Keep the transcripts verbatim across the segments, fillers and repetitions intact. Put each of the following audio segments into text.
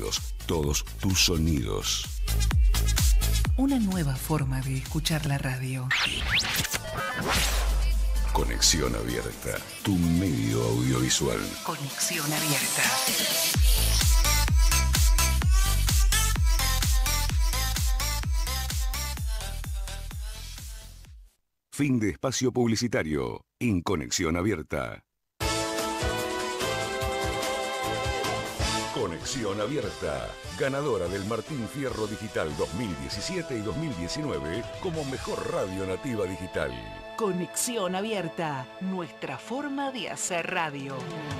oídos, todos tus sonidos. Una nueva forma de escuchar la radio. Conexión Abierta, tu medio audiovisual. Conexión Abierta. Fin de espacio publicitario en Conexión Abierta. Conexión Abierta, ganadora del Martín Fierro Digital dos mil diecisiete y dos mil diecinueve como mejor radio nativa digital. Conexión Abierta, nuestra forma de hacer radio.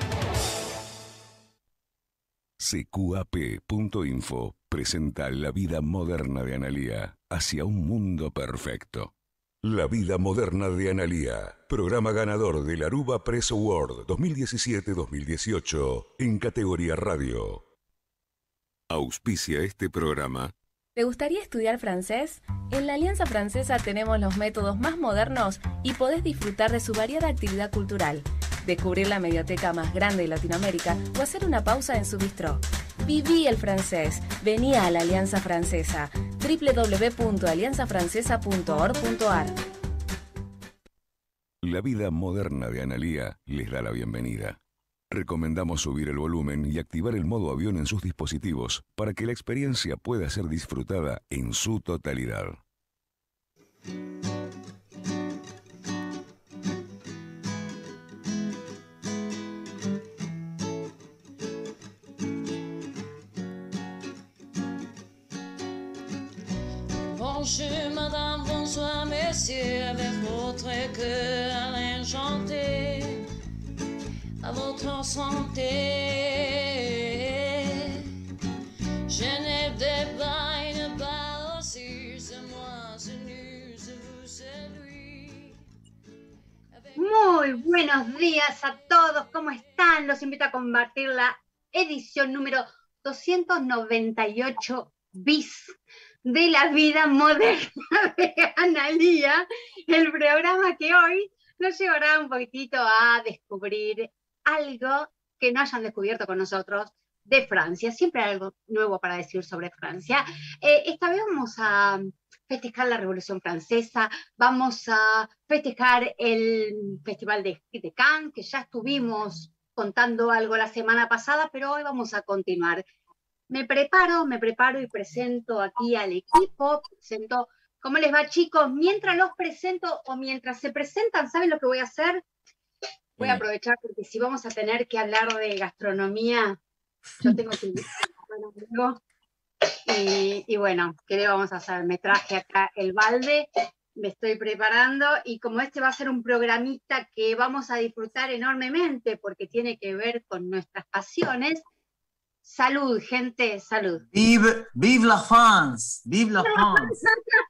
C Q A P punto info presenta La vida moderna de Analía hacia un mundo perfecto. La vida moderna de Analía, programa ganador del Aruba Press Award dos mil diecisiete dos mil dieciocho en categoría radio. Auspicia este programa. ¿Te gustaría estudiar francés? En la Alianza Francesa tenemos los métodos más modernos y podés disfrutar de su variada actividad cultural, descubrir la medioteca más grande de Latinoamérica o hacer una pausa en su bistró. Viví el francés. Vení a la Alianza Francesa. doble u doble u doble u punto alianza francesa punto org punto a r. La vida moderna de Analía les da la bienvenida. Recomendamos subir el volumen y activar el modo avión en sus dispositivos para que la experiencia pueda ser disfrutada en su totalidad. Bonjour madame, bonsoir messieurs, avec votre cœur enchanté, à votre santé. Je ne débaille pas aussi, c'est moi, c'est nous, c'est vous, c'est lui. Muy buenos días a todos, ¿cómo están? Los invito a compartir la edición número doscientos noventa y ocho bis de La vida moderna de Analía, el programa que hoy nos llevará un poquitito a descubrir algo que no hayan descubierto con nosotros de Francia. Siempre hay algo nuevo para decir sobre Francia. Eh, esta vez vamos a festejar la Revolución Francesa, vamos a festejar el Festival de, de Cannes, que ya estuvimos contando algo la semana pasada, pero hoy vamos a continuar. Me preparo, me preparo y presento aquí al equipo. Presento, ¿cómo les va, chicos? Mientras los presento o mientras se presentan, ¿saben lo que voy a hacer? Voy a aprovechar porque si vamos a tener que hablar de gastronomía, yo tengo que bueno, y, y bueno, ¿qué le vamos a hacer? Me traje acá el balde, me estoy preparando y como este va a ser un programita que vamos a disfrutar enormemente porque tiene que ver con nuestras pasiones. Salud, gente, salud. Vive, vive la France, vive la France.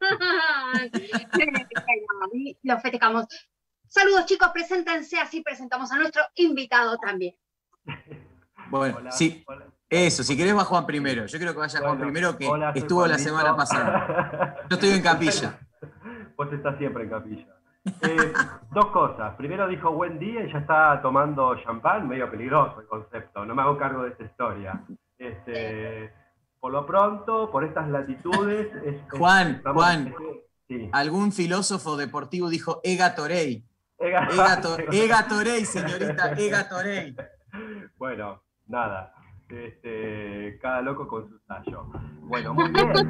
Lo festejamos. Saludos, chicos, preséntense, así presentamos a nuestro invitado también. Bueno, Hola, sí, hola. Eso, si querés va Juan primero. Yo creo que vaya Juan Bueno, primero, que hola, soy estuvo la Juanito. semana pasada. Yo estoy en capilla. Vos estás siempre en capilla. Eh, dos cosas. Primero dijo buen día y ya está tomando champán, medio peligroso el concepto. No me hago cargo de esta historia. Este, por lo pronto, por estas latitudes... Es, es- Juan, estamos- Juan. es- sí. Algún filósofo deportivo dijo Egatorey. Ega- Egato- Egatorey, señorita, Egatorey. Bueno, nada. Este, cada loco con su tallo. Bueno, muy bien.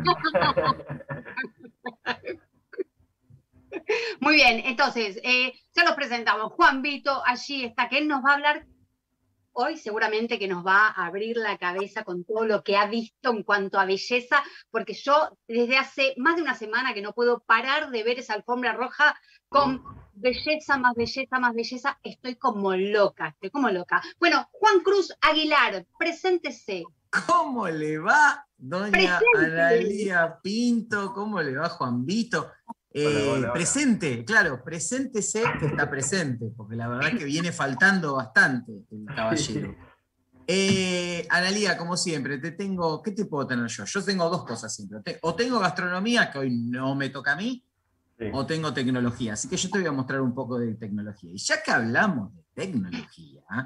Muy bien, entonces, eh, ya los presentamos. Juan Vito, allí está, que él nos va a hablar hoy, seguramente que nos va a abrir la cabeza con todo lo que ha visto en cuanto a belleza, porque yo desde hace más de una semana que no puedo parar de ver esa alfombra roja con belleza, más belleza, más belleza. Estoy como loca, estoy como loca. Bueno, Juan Cruz Aguilar, preséntese. ¿Cómo le va, doña Presente. Analía Pinto? ¿Cómo le va, Juan Vito? Eh, Hola, hola, hola. presente, claro, preséntese que está presente, porque la verdad es que viene faltando bastante el caballero. Eh, Analía, como siempre, te tengo, ¿qué te puedo tener yo? Yo tengo dos cosas siempre. Te- O tengo gastronomía, que hoy no me toca a mí, Sí. o tengo tecnología. Así que yo te voy a mostrar un poco de tecnología. Y ya que hablamos de tecnología,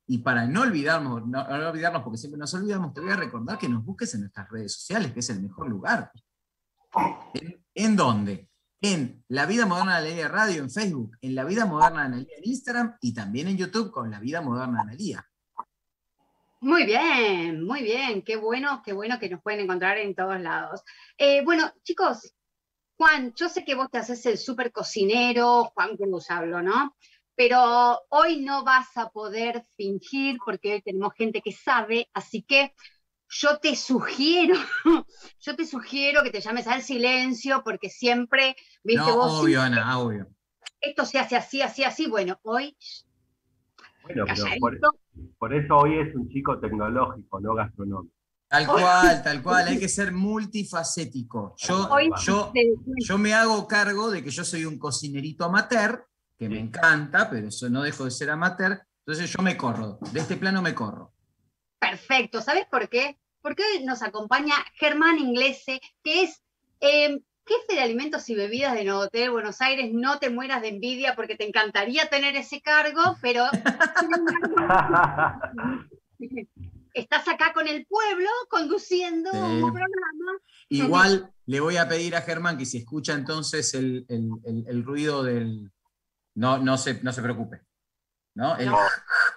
Y para no olvidarnos, no, no olvidarnos, porque siempre nos olvidamos, te voy a recordar que nos busques en nuestras redes sociales, que es el mejor lugar. ¿En, en dónde? En La Vida Moderna de Analía Radio en Facebook, en La Vida Moderna de Analía en Instagram y también en YouTube con La Vida Moderna de Analía. Muy bien, muy bien, qué bueno, qué bueno que nos pueden encontrar en todos lados. Eh, bueno, chicos, Juan, yo sé que vos te haces el súper cocinero, Juan Cruz hablo, ¿no? Pero hoy no vas a poder fingir porque hoy tenemos gente que sabe, así que yo te sugiero, yo te sugiero que te llames al silencio porque siempre, viste No, vos, obvio, siempre, Ana, obvio. esto se hace así, así, así, bueno, hoy, Bueno, pero por, calladito. por eso hoy es un chico tecnológico, no gastronómico. Tal cual, tal cual, hay que ser multifacético. Yo, Hoy yo, te- yo me hago cargo de que yo soy un cocinerito amateur, que me encanta, pero eso no dejo de ser amateur, entonces yo me corro, de este plano me corro. Perfecto, ¿sabes por qué? Porque hoy nos acompaña Germán Inglese, que es eh, jefe de alimentos y bebidas de Novotel Buenos Aires. No te mueras de envidia porque te encantaría tener ese cargo, pero sin embargo, estás acá con el pueblo conduciendo Sí. un programa. Igual le voy a pedir a Germán que si escucha entonces el, el- el- el ruido del... No, no, se, no se preocupe. ¿No? El- No. las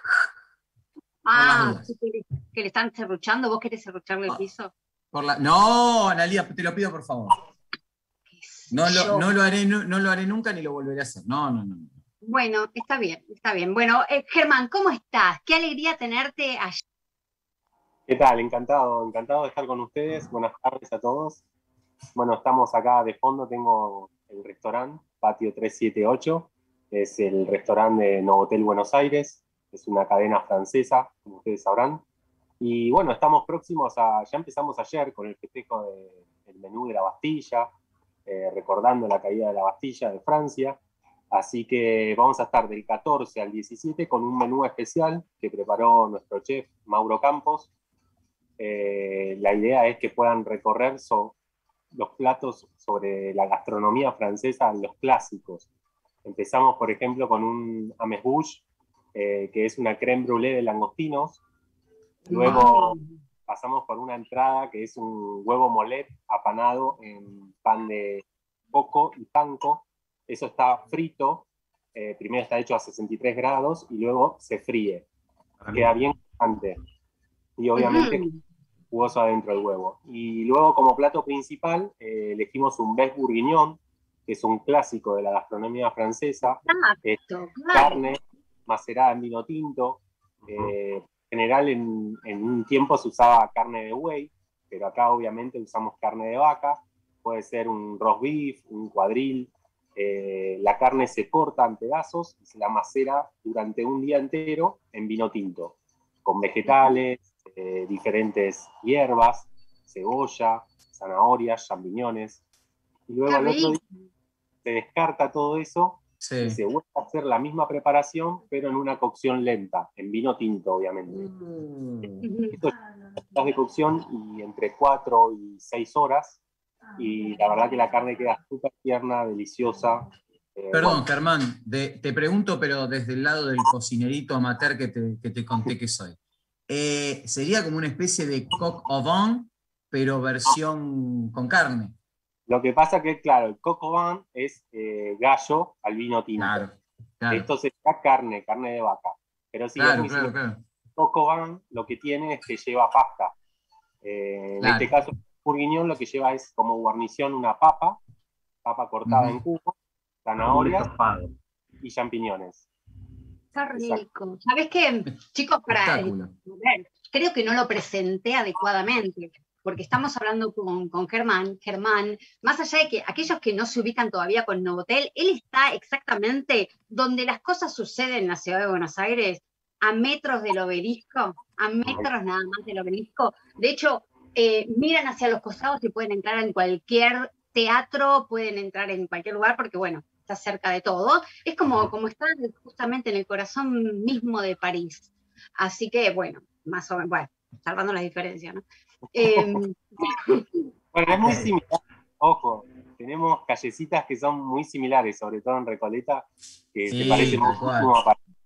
Ah, dudas. sí, que le, que le están serruchando. ¿Vos querés serrucharle el piso? por la- No, Analía, te lo pido por favor. No lo, Yo. no lo haré, nu- no lo haré nunca ni lo volveré a hacer. No, no, no. no. Bueno, está bien, está bien. Bueno, eh, Germán, ¿cómo estás? Qué alegría tenerte allí. ¿Qué tal? Encantado, encantado de estar con ustedes. Buenas tardes a todos. Bueno, estamos acá de fondo, tengo el restaurante Patio trescientos setenta y ocho, es el restaurante de Novotel Buenos Aires, es una cadena francesa, como ustedes sabrán. Y bueno, estamos próximos a, ya empezamos ayer con el festejo de- del menú de la Bastilla, eh, recordando la caída de la Bastilla de Francia. Así que vamos a estar del catorce al diecisiete con un menú especial que preparó nuestro chef Mauro Campos. Eh, la idea es que puedan recorrer so, los platos sobre la gastronomía francesa, los clásicos. Empezamos, por ejemplo, con un amuse-bouche, eh, que es una crème brûlée de langostinos. Luego pasamos por una entrada que es un huevo molet apanado en pan de coco y panko. Eso está frito, eh, primero está hecho a sesenta y tres grados y luego se fríe. Queda bien crocante. Y obviamente Ujú. jugoso adentro del huevo. Y luego como plato principal eh, elegimos un bœuf bourguignon, que es un clásico de la gastronomía francesa. Es Exacto, claro. carne macerada en vino tinto. Eh, en general en, en un tiempo se usaba carne de buey, pero acá obviamente usamos carne de vaca. Puede ser un roast beef, un cuadril. Eh, la carne se corta en pedazos y se la macera durante un día entero en vino tinto, con vegetales, eh, diferentes hierbas, cebolla, zanahorias, champiñones. Y luego Qué al otro rico. día se descarta todo eso y Sí. se vuelve a hacer la misma preparación, pero en una cocción lenta, en vino tinto, obviamente. Ujú. Esto es de cocción y entre cuatro y seis horas. Y la verdad que la carne queda súper tierna, deliciosa. Eh, Perdón, bueno, Germán, de- te pregunto, pero desde el lado del cocinerito amateur que te, que te conté que soy. Eh, sería como una especie de coq au vin, pero versión con carne. lo que pasa que, claro, el coq au vin es eh, gallo al vino tinto. Claro, claro. Esto sería carne, carne de vaca. Pero sí, es Claro, muy claro, similar. claro. El coq au vin lo que tiene es que lleva pasta. Eh, en Claro. este caso, el bourguignon lo que lleva es como guarnición una papa, papa cortada Ujú. en cubos, Un zanahorias estofado. y champiñones. Está Exacto. rico. ¿Sabés qué, chicos? Para, eh, Espectáculo. a ver, creo que no lo presenté adecuadamente, porque estamos hablando con, con Germán. Germán, más allá de que aquellos que no se ubican todavía con Novotel, él está exactamente donde las cosas suceden en la ciudad de Buenos Aires, a metros del obelisco, a metros nada más del obelisco. De hecho, eh, miran hacia los costados y pueden entrar en cualquier teatro, pueden entrar en cualquier lugar, porque bueno, está cerca de todo. Es como, como estar justamente en el corazón mismo de París. Así que, bueno, más o menos, bueno, salvando las diferencias, ¿no? Eh, Bueno, es muy similar. Ojo, tenemos callecitas que son muy similares, sobre todo en Recoleta, que Sí, se parecen tal muchísimo cual. a París.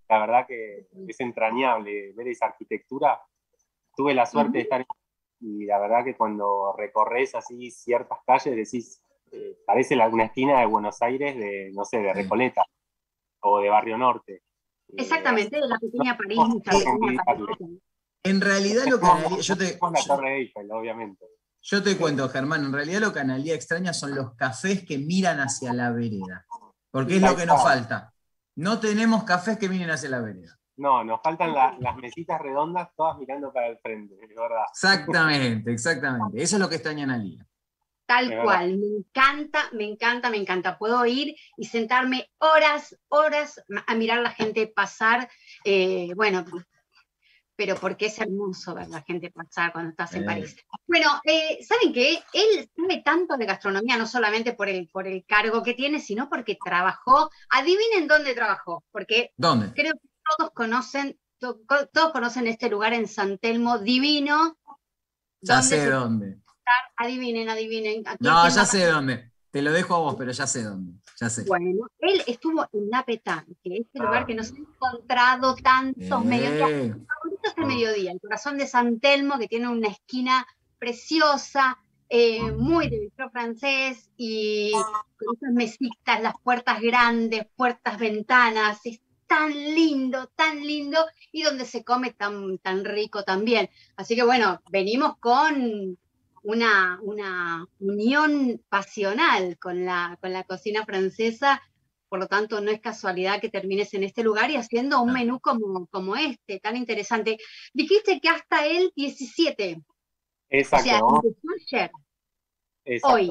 la verdad que es entrañable ver esa arquitectura. Tuve la suerte uh-huh. de estar en, y la verdad que cuando recorres así ciertas calles decís, eh, parece la, una esquina de Buenos Aires de, no sé, de Recoleta o de Barrio Norte. Exactamente, de la pequeña no, París. No, pequeña París. En realidad lo que Analía, yo te, la Torre Eiffel, obviamente. Yo te cuento, Germán, en realidad lo que Analía extraña son los cafés que miran hacia la vereda. Porque es lo que nos falta. No tenemos cafés que miren hacia la vereda. No, nos faltan la, las mesitas redondas todas mirando para el frente, de verdad. Exactamente, exactamente. Eso es lo que extraña Analía. Tal cual, me encanta, me encanta, me encanta. Puedo ir y sentarme horas, horas a mirar a la gente pasar. Eh, bueno, pero porque es hermoso ver la gente pasar cuando estás en eh. París. Bueno, eh, ¿saben qué? Él sabe tanto de gastronomía, no solamente por el, por el cargo que tiene, sino porque trabajó. Adivinen dónde trabajó, porque ¿Dónde? Creo que todos conocen, to, todos conocen este lugar en San Telmo, divino. Ya sé dónde. Adivinen, adivinen. No, ya sé dónde. Te lo dejo a vos, pero ya sé dónde. Ya sé. Bueno, él estuvo en La Pétanque, este lugar que nos ha encontrado tantos eh. mediodías. Mi favorito es el mediodía, el corazón de San Telmo, que tiene una esquina preciosa, eh, muy de bistro francés, y con esas mesitas, las puertas grandes, puertas ventanas, es tan lindo, tan lindo, y donde se come tan, tan rico también. Así que bueno, venimos con Una, una unión pasional con la, con la cocina francesa, por lo tanto no es casualidad que termines en este lugar y haciendo un menú como, como este, tan interesante. Dijiste que hasta el diecisiete. Exacto. O sea, empezó ayer. Exacto. Hoy.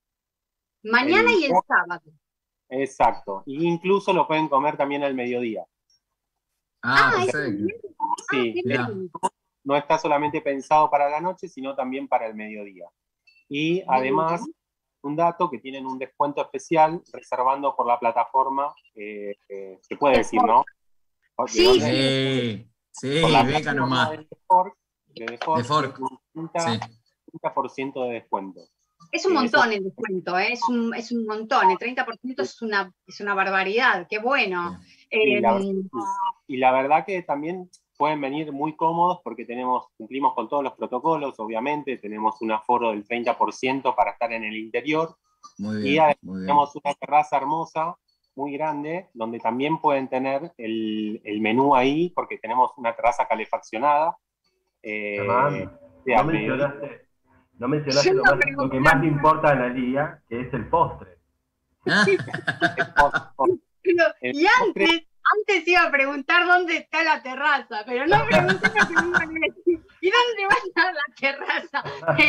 Mañana el, y el sábado. Exacto. Y incluso lo pueden comer también al mediodía. Ah, ah perfecto. Sí, ah, no está solamente pensado para la noche, sino también para el mediodía. Y además, un dato, que tienen un descuento especial reservando por la plataforma, eh, eh, se puede decir, ¿no? Sí, sí, sí, venga nomás. De Fork, de Fork, de Fork. Un treinta por ciento de descuento. Es un montón el descuento, ¿eh? es, un, es un montón, el treinta por ciento es una, es una barbaridad, qué bueno. Sí, eh, la, y la verdad que también pueden venir muy cómodos porque tenemos, cumplimos con todos los protocolos, obviamente, tenemos un aforo del treinta por ciento para estar en el interior. Muy bien, y además muy bien. tenemos una terraza hermosa, muy grande, donde también pueden tener el, el menú ahí, porque tenemos una terraza calefaccionada. Eh, no mencionaste, no mencionaste lo, más, lo que más le importa a Analía, que es el postre. el postre. El y antes... postre, Antes iba a preguntar dónde está la terraza, pero no pregunté lo que me iban a decir. ¿Y dónde va a estar la terraza?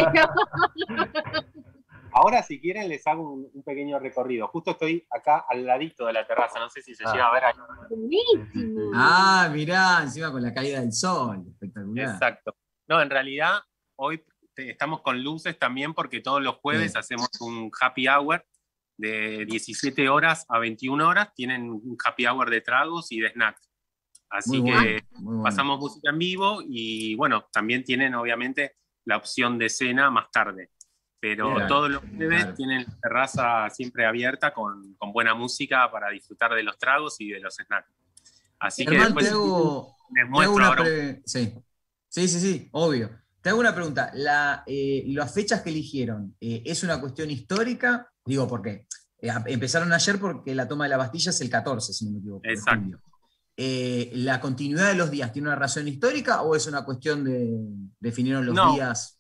Pero... Ahora, si quieren, les hago un, un pequeño recorrido. Justo estoy acá al ladito de la terraza, no sé si se ah. llega a ver ahí. Buenísimo. Ah, mirá, encima con la caída del sol, espectacular. Exacto. No, en realidad, hoy estamos con luces también porque todos los jueves sí. hacemos un happy hour de diecisiete horas a veintiuna horas, tienen un happy hour de tragos y de snacks. Así muy que bueno, pasamos bueno. música en vivo y bueno, también tienen obviamente la opción de cena más tarde. Pero claro, todos los jueves claro. tienen la terraza siempre abierta con, con buena música para disfrutar de los tragos y de los snacks. Así Germán, que después te hago, les muestro ahora. Pre... Sí. sí, sí, sí, obvio. Te hago una pregunta. La, eh, ¿Las fechas que eligieron eh, es una cuestión histórica? Digo, ¿por qué? Eh, empezaron ayer porque la toma de la Bastilla es el catorce, si no me equivoco. Exacto. Eh, ¿La continuidad de los días tiene una razón histórica o es una cuestión de definieron los no. días?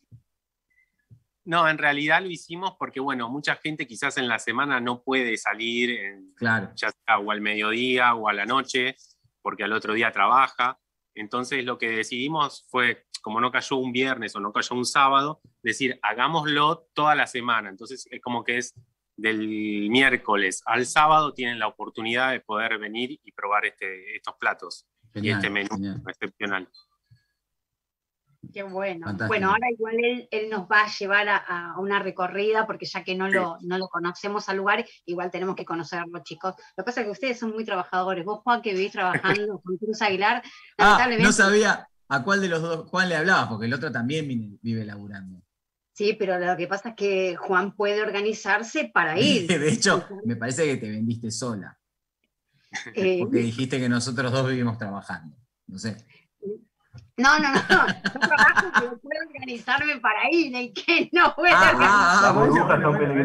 No, en realidad lo hicimos porque, bueno, mucha gente quizás en la semana no puede salir, en, claro. ya sea o al mediodía o a la noche, porque al otro día trabaja. Entonces lo que decidimos fue, como no cayó un viernes o no cayó un sábado, decir, hagámoslo toda la semana. Entonces es como que es del miércoles al sábado tienen la oportunidad de poder venir y probar este, estos platos genial, y este menú genial. excepcional. Qué bueno. Fantástico. Bueno, ahora igual él, él nos va a llevar a, a una recorrida, porque ya que no, sí. lo, no lo conocemos al lugar, igual tenemos que conocerlo, chicos. Lo que pasa es que ustedes son muy trabajadores. Vos, Juan, que vivís trabajando con Cruz Aguilar, ah, no sabía a cuál de los dos Juan le hablaba, porque el otro también vive, vive laburando. Sí, pero lo que pasa es que Juan puede organizarse para ir. De hecho, me parece que te vendiste sola. Eh, Porque dijiste que nosotros dos vivimos trabajando. No sé. no, no, no. Yo trabajo, pero puedo organizarme para ir. ¿Y qué no voy a Ah, organizar? ah, ah, Las bueno, burbujas bueno, son bueno.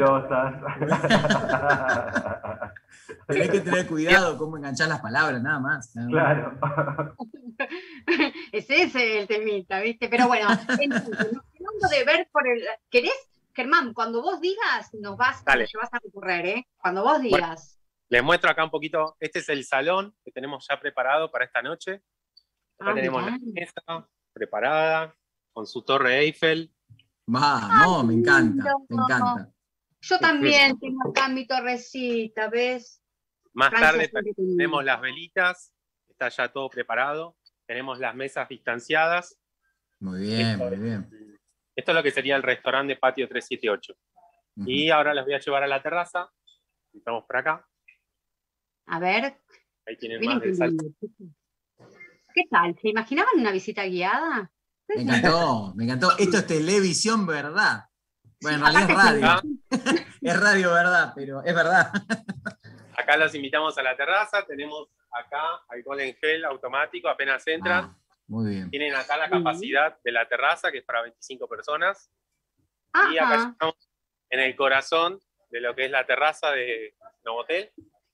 peligrosas. Tenés que tener cuidado cómo enganchar las palabras, nada más. Nada más. Claro. Es ese el temita, ¿viste? Pero bueno, entonces, nos quedamos de ver por el. ¿Querés, Germán? Cuando vos digas, nos vas, Dale. nos llevas a recorrer, ¿eh? Cuando vos Bueno. digas. Les muestro acá un poquito. Este es el salón que tenemos ya preparado para esta noche. Acá Ah, tenemos mirá. la mesa preparada con su torre Eiffel. Vamos, me encanta, me encanta. Yo también tengo acá mi torrecita, ¿ves? Más Francia tarde siempre tenía. tenemos las velitas. Está ya todo preparado. Tenemos las mesas distanciadas. Muy bien, Esto muy es- bien. Esto es lo que sería el restaurante de Patio trescientos setenta y ocho. Ujú. Y ahora los voy a llevar a la terraza. Entramos por acá. A ver, Ahí tienen miren más qué del salón. lindo. ¿Qué tal? ¿Se imaginaban una visita guiada? Me encantó, me encantó. Esto es televisión, ¿verdad? Bueno, en realidad es radio. Acá, Es radio, ¿verdad? Pero es verdad. acá los invitamos a la terraza. Tenemos acá alcohol en gel automático. Apenas entran. Ah, muy bien. Tienen acá la capacidad de la terraza, que es para veinticinco personas. Y acá Ajá. estamos en el corazón de lo que es la terraza de Novotel.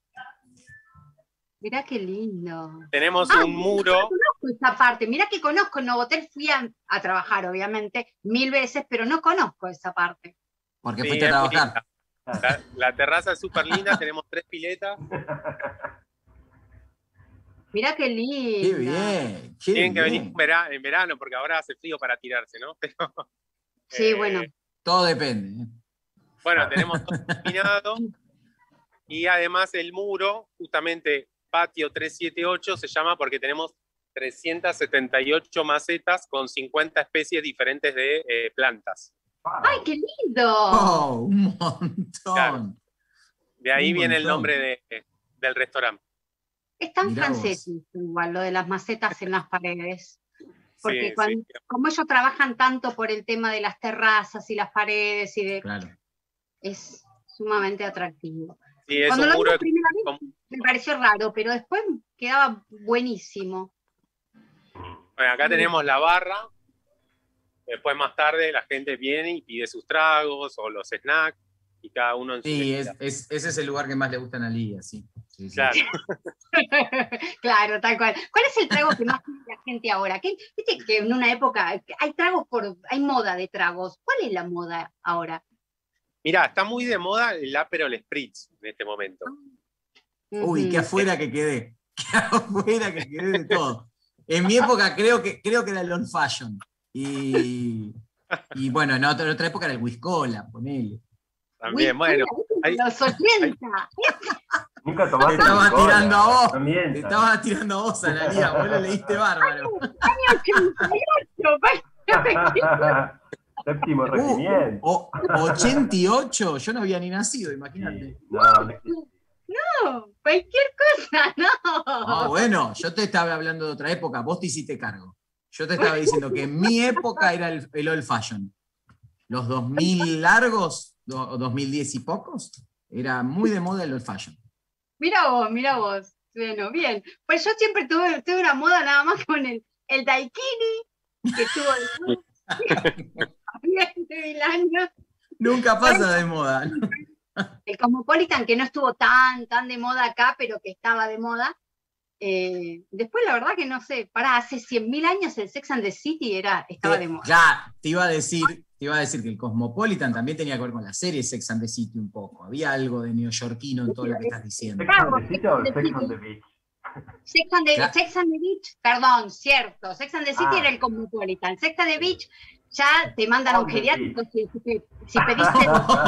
Mirá qué lindo. Tenemos Ah, un muro. Conozco esa parte. Mirá que conozco Novotel, fui a, a trabajar, obviamente, mil veces, pero no conozco esa parte. Porque Sí, fuiste a es muy trabajar. linda. La, la terraza es súper linda, tenemos tres piletas. Mirá qué lindo. Qué bien, qué Tienen que venir bien. en vera- en verano, porque ahora hace frío para tirarse, ¿no? Pero, Sí, eh, bueno. Todo depende. ¿eh? Bueno, tenemos todo iluminado. Y además el muro, justamente Patio trescientos setenta y ocho, se llama porque tenemos trescientas setenta y ocho macetas con cincuenta especies diferentes de eh, plantas. ¡Ay, qué lindo! Oh, un montón. Claro. De ahí Un viene el montón. nombre de- de- del restaurante. Es tan Mirá francés vos. igual lo de las macetas en las paredes. Porque Sí, cuando- sí. como ellos trabajan tanto por el tema de las terrazas y las paredes, y de, Claro. es sumamente atractivo. Sí, es Cuando un lo vi muro la primera vez como- me pareció raro, pero después quedaba buenísimo. Bueno, acá tenemos la barra. Después, más tarde, la gente viene y pide sus tragos o los snacks y cada uno en su Sí, es, mesita. es- ese es el lugar que más le gusta a Analia, sí. Sí, sí. Claro. Claro, tal cual. ¿Cuál es el trago que más pide la gente ahora? ¿Qué- Viste que en una época hay tragos por, hay moda de tragos. ¿Cuál es la moda ahora? Mirá, está muy de moda el Aperol Spritz en este momento. Uy, Ujú. qué afuera que quedé. Qué afuera que quedé de todo. En mi época creo que, creo que era el Old Fashion. Y, y bueno, en otra, en otra época era el Whiskola, ponele. También, Uy, bueno. hay- los ochenta. Nunca Te tomaste estaba Coca-Cola, tirando a vos. no mientas. Te estaba tirando a vos, Analia. Vos lo leíste bárbaro. ochenta y ocho. Séptimo Uh, regimiento. o- ochenta y ocho, yo no había ni nacido, Sí, imagínate. no, no existe. No, cualquier cosa, no. Ah, bueno, yo te estaba hablando de otra época, vos te hiciste cargo. Yo te estaba diciendo que en mi época era el, el old fashion. Los dos mil largos, do- dos mil diez y pocos, era muy de moda el old fashion. Mira vos, mira vos. Bueno, bien. Pues yo siempre tuve, tuve una moda nada más con el, el daikini, que estuvo de moda veinte mil años. Nunca pasa de moda. El Cosmopolitan, que no estuvo tan, tan de moda acá, pero que estaba de moda. Eh, después, la verdad que no sé, para hace cien mil años el Sex and the City era, estaba de moda. Ya, te iba a decir, te iba a decir que el Cosmopolitan también tenía que ver con la serie Sex and the City un poco. Había algo de neoyorquino en todo lo que estás diciendo. ¿Sex and the City o Sex on the Beach? Sex and the, Claro. Sex and the Beach, perdón, cierto. Sex and the City Ah. era el Cosmopolitan. Sex and the Beach ya te mandan a un On the geriátrico si, si, si pediste.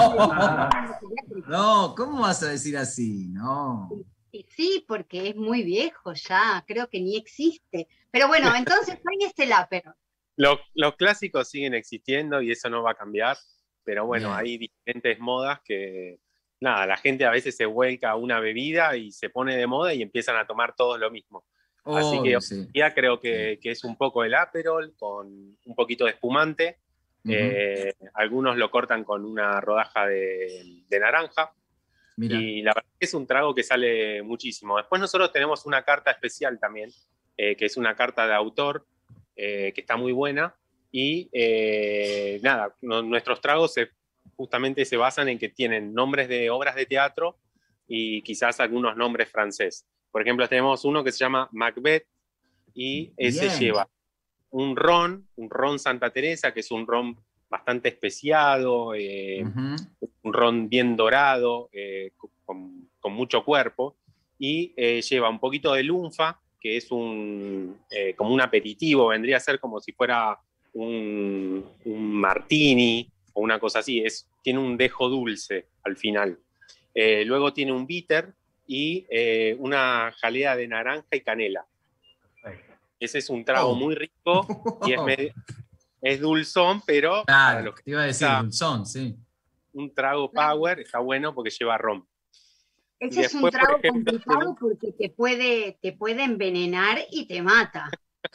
No, ¿cómo vas a decir así? No. Y sí, porque es muy viejo ya, creo que ni existe. Pero bueno, entonces ahí es el Aperol. Los, los clásicos siguen existiendo y eso no va a cambiar, pero bueno, Bien. hay diferentes modas que, nada, la gente a veces se vuelca a una bebida y se pone de moda y empiezan a tomar todos lo mismo. Así que Obvio, hoy sí. día creo que, que es un poco el Aperol con un poquito de espumante. Ujú. Eh, algunos lo cortan con una rodaja de, de naranja. Mirá. Y la verdad que es un trago que sale muchísimo. Después nosotros tenemos una carta especial también, eh, que es una carta de autor, eh, que está muy buena. Y eh, nada, no, nuestros tragos se, justamente se basan en que tienen nombres de obras de teatro y quizás algunos nombres francés. Por ejemplo, tenemos uno que se llama Macbeth y ese Bien. lleva un ron, un ron Santa Teresa, que es un ron bastante especiado, eh, Ujú. un ron bien dorado, eh, con, con mucho cuerpo, y eh, lleva un poquito de lunfa, que es un, eh, como un aperitivo, vendría a ser como si fuera un, un martini o una cosa así, es, tiene un dejo dulce al final. Eh, luego tiene un bitter y eh, una jalea de naranja y canela. Ese es un trago Oh. muy rico y es, me- es dulzón, pero para Claro, los que te iba a decir, gusta dulzón, sí. un trago power está bueno porque lleva ron. Ese es un Después, por trago ejemplo, complicado tenemos- porque te puede, te puede envenenar y te mata.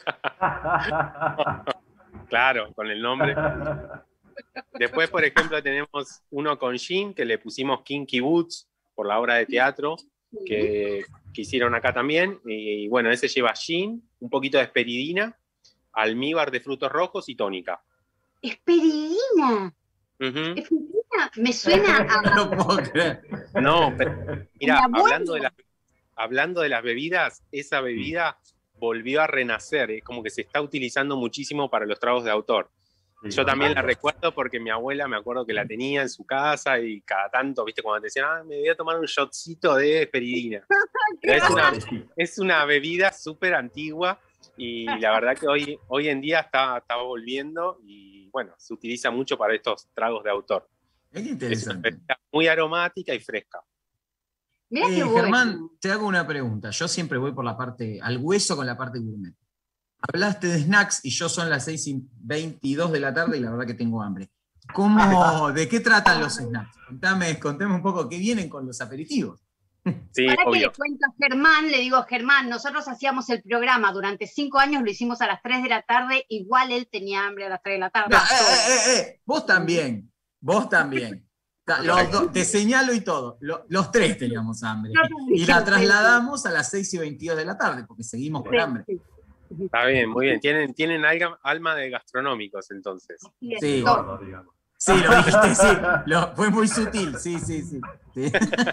Claro, con el nombre. Después, por ejemplo, tenemos uno con gin, que le pusimos Kinky Boots por la obra de teatro que, que hicieron acá también. Y bueno, ese lleva gin, un poquito de esperidina, almíbar de frutos rojos y tónica. Esperidina. Ujú. Esperidina. Me suena a... No puedo creer. No, pero mira, Mi abuelo. hablando de, las, hablando de las bebidas, esa bebida volvió a renacer, es como que se está utilizando muchísimo para los tragos de autor. Sí, Yo también la total. recuerdo porque mi abuela me acuerdo que la tenía en su casa y cada tanto, viste, cuando te decían, ah, me voy a tomar un shotcito de esperidina. Pero es una, es una bebida súper antigua y la verdad que hoy, hoy en día está, está volviendo y bueno, se utiliza mucho para estos tragos de autor. Es Es una interesante. bebida muy aromática y fresca. Mirá Eh, qué bueno. Germán, te hago una pregunta. Yo siempre voy por la parte, al hueso con la parte gourmet. Hablaste de snacks y yo son las seis y veintidós de la tarde y la verdad que tengo hambre. ¿Cómo, ¿De qué tratan los snacks? Contame, contame un poco qué vienen con los aperitivos. Sí, Para que obvio. le cuento a Germán, le digo, Germán, nosotros hacíamos el programa durante cinco años, lo hicimos a las tres de la tarde, igual él tenía hambre a las tres de la tarde. No, eh, eh, eh, eh, vos también, vos también. Ta- Los dos, te señalo y todo. Lo- Los tres teníamos hambre. Y la trasladamos a las seis y veintidós de la tarde, porque seguimos con hambre. Está bien, muy bien. Tienen, tienen alga- alma de gastronómicos entonces. Sí. Gordo, digamos. Sí, lo dijiste, sí. Lo- fue muy sutil, sí, sí, sí. Sí.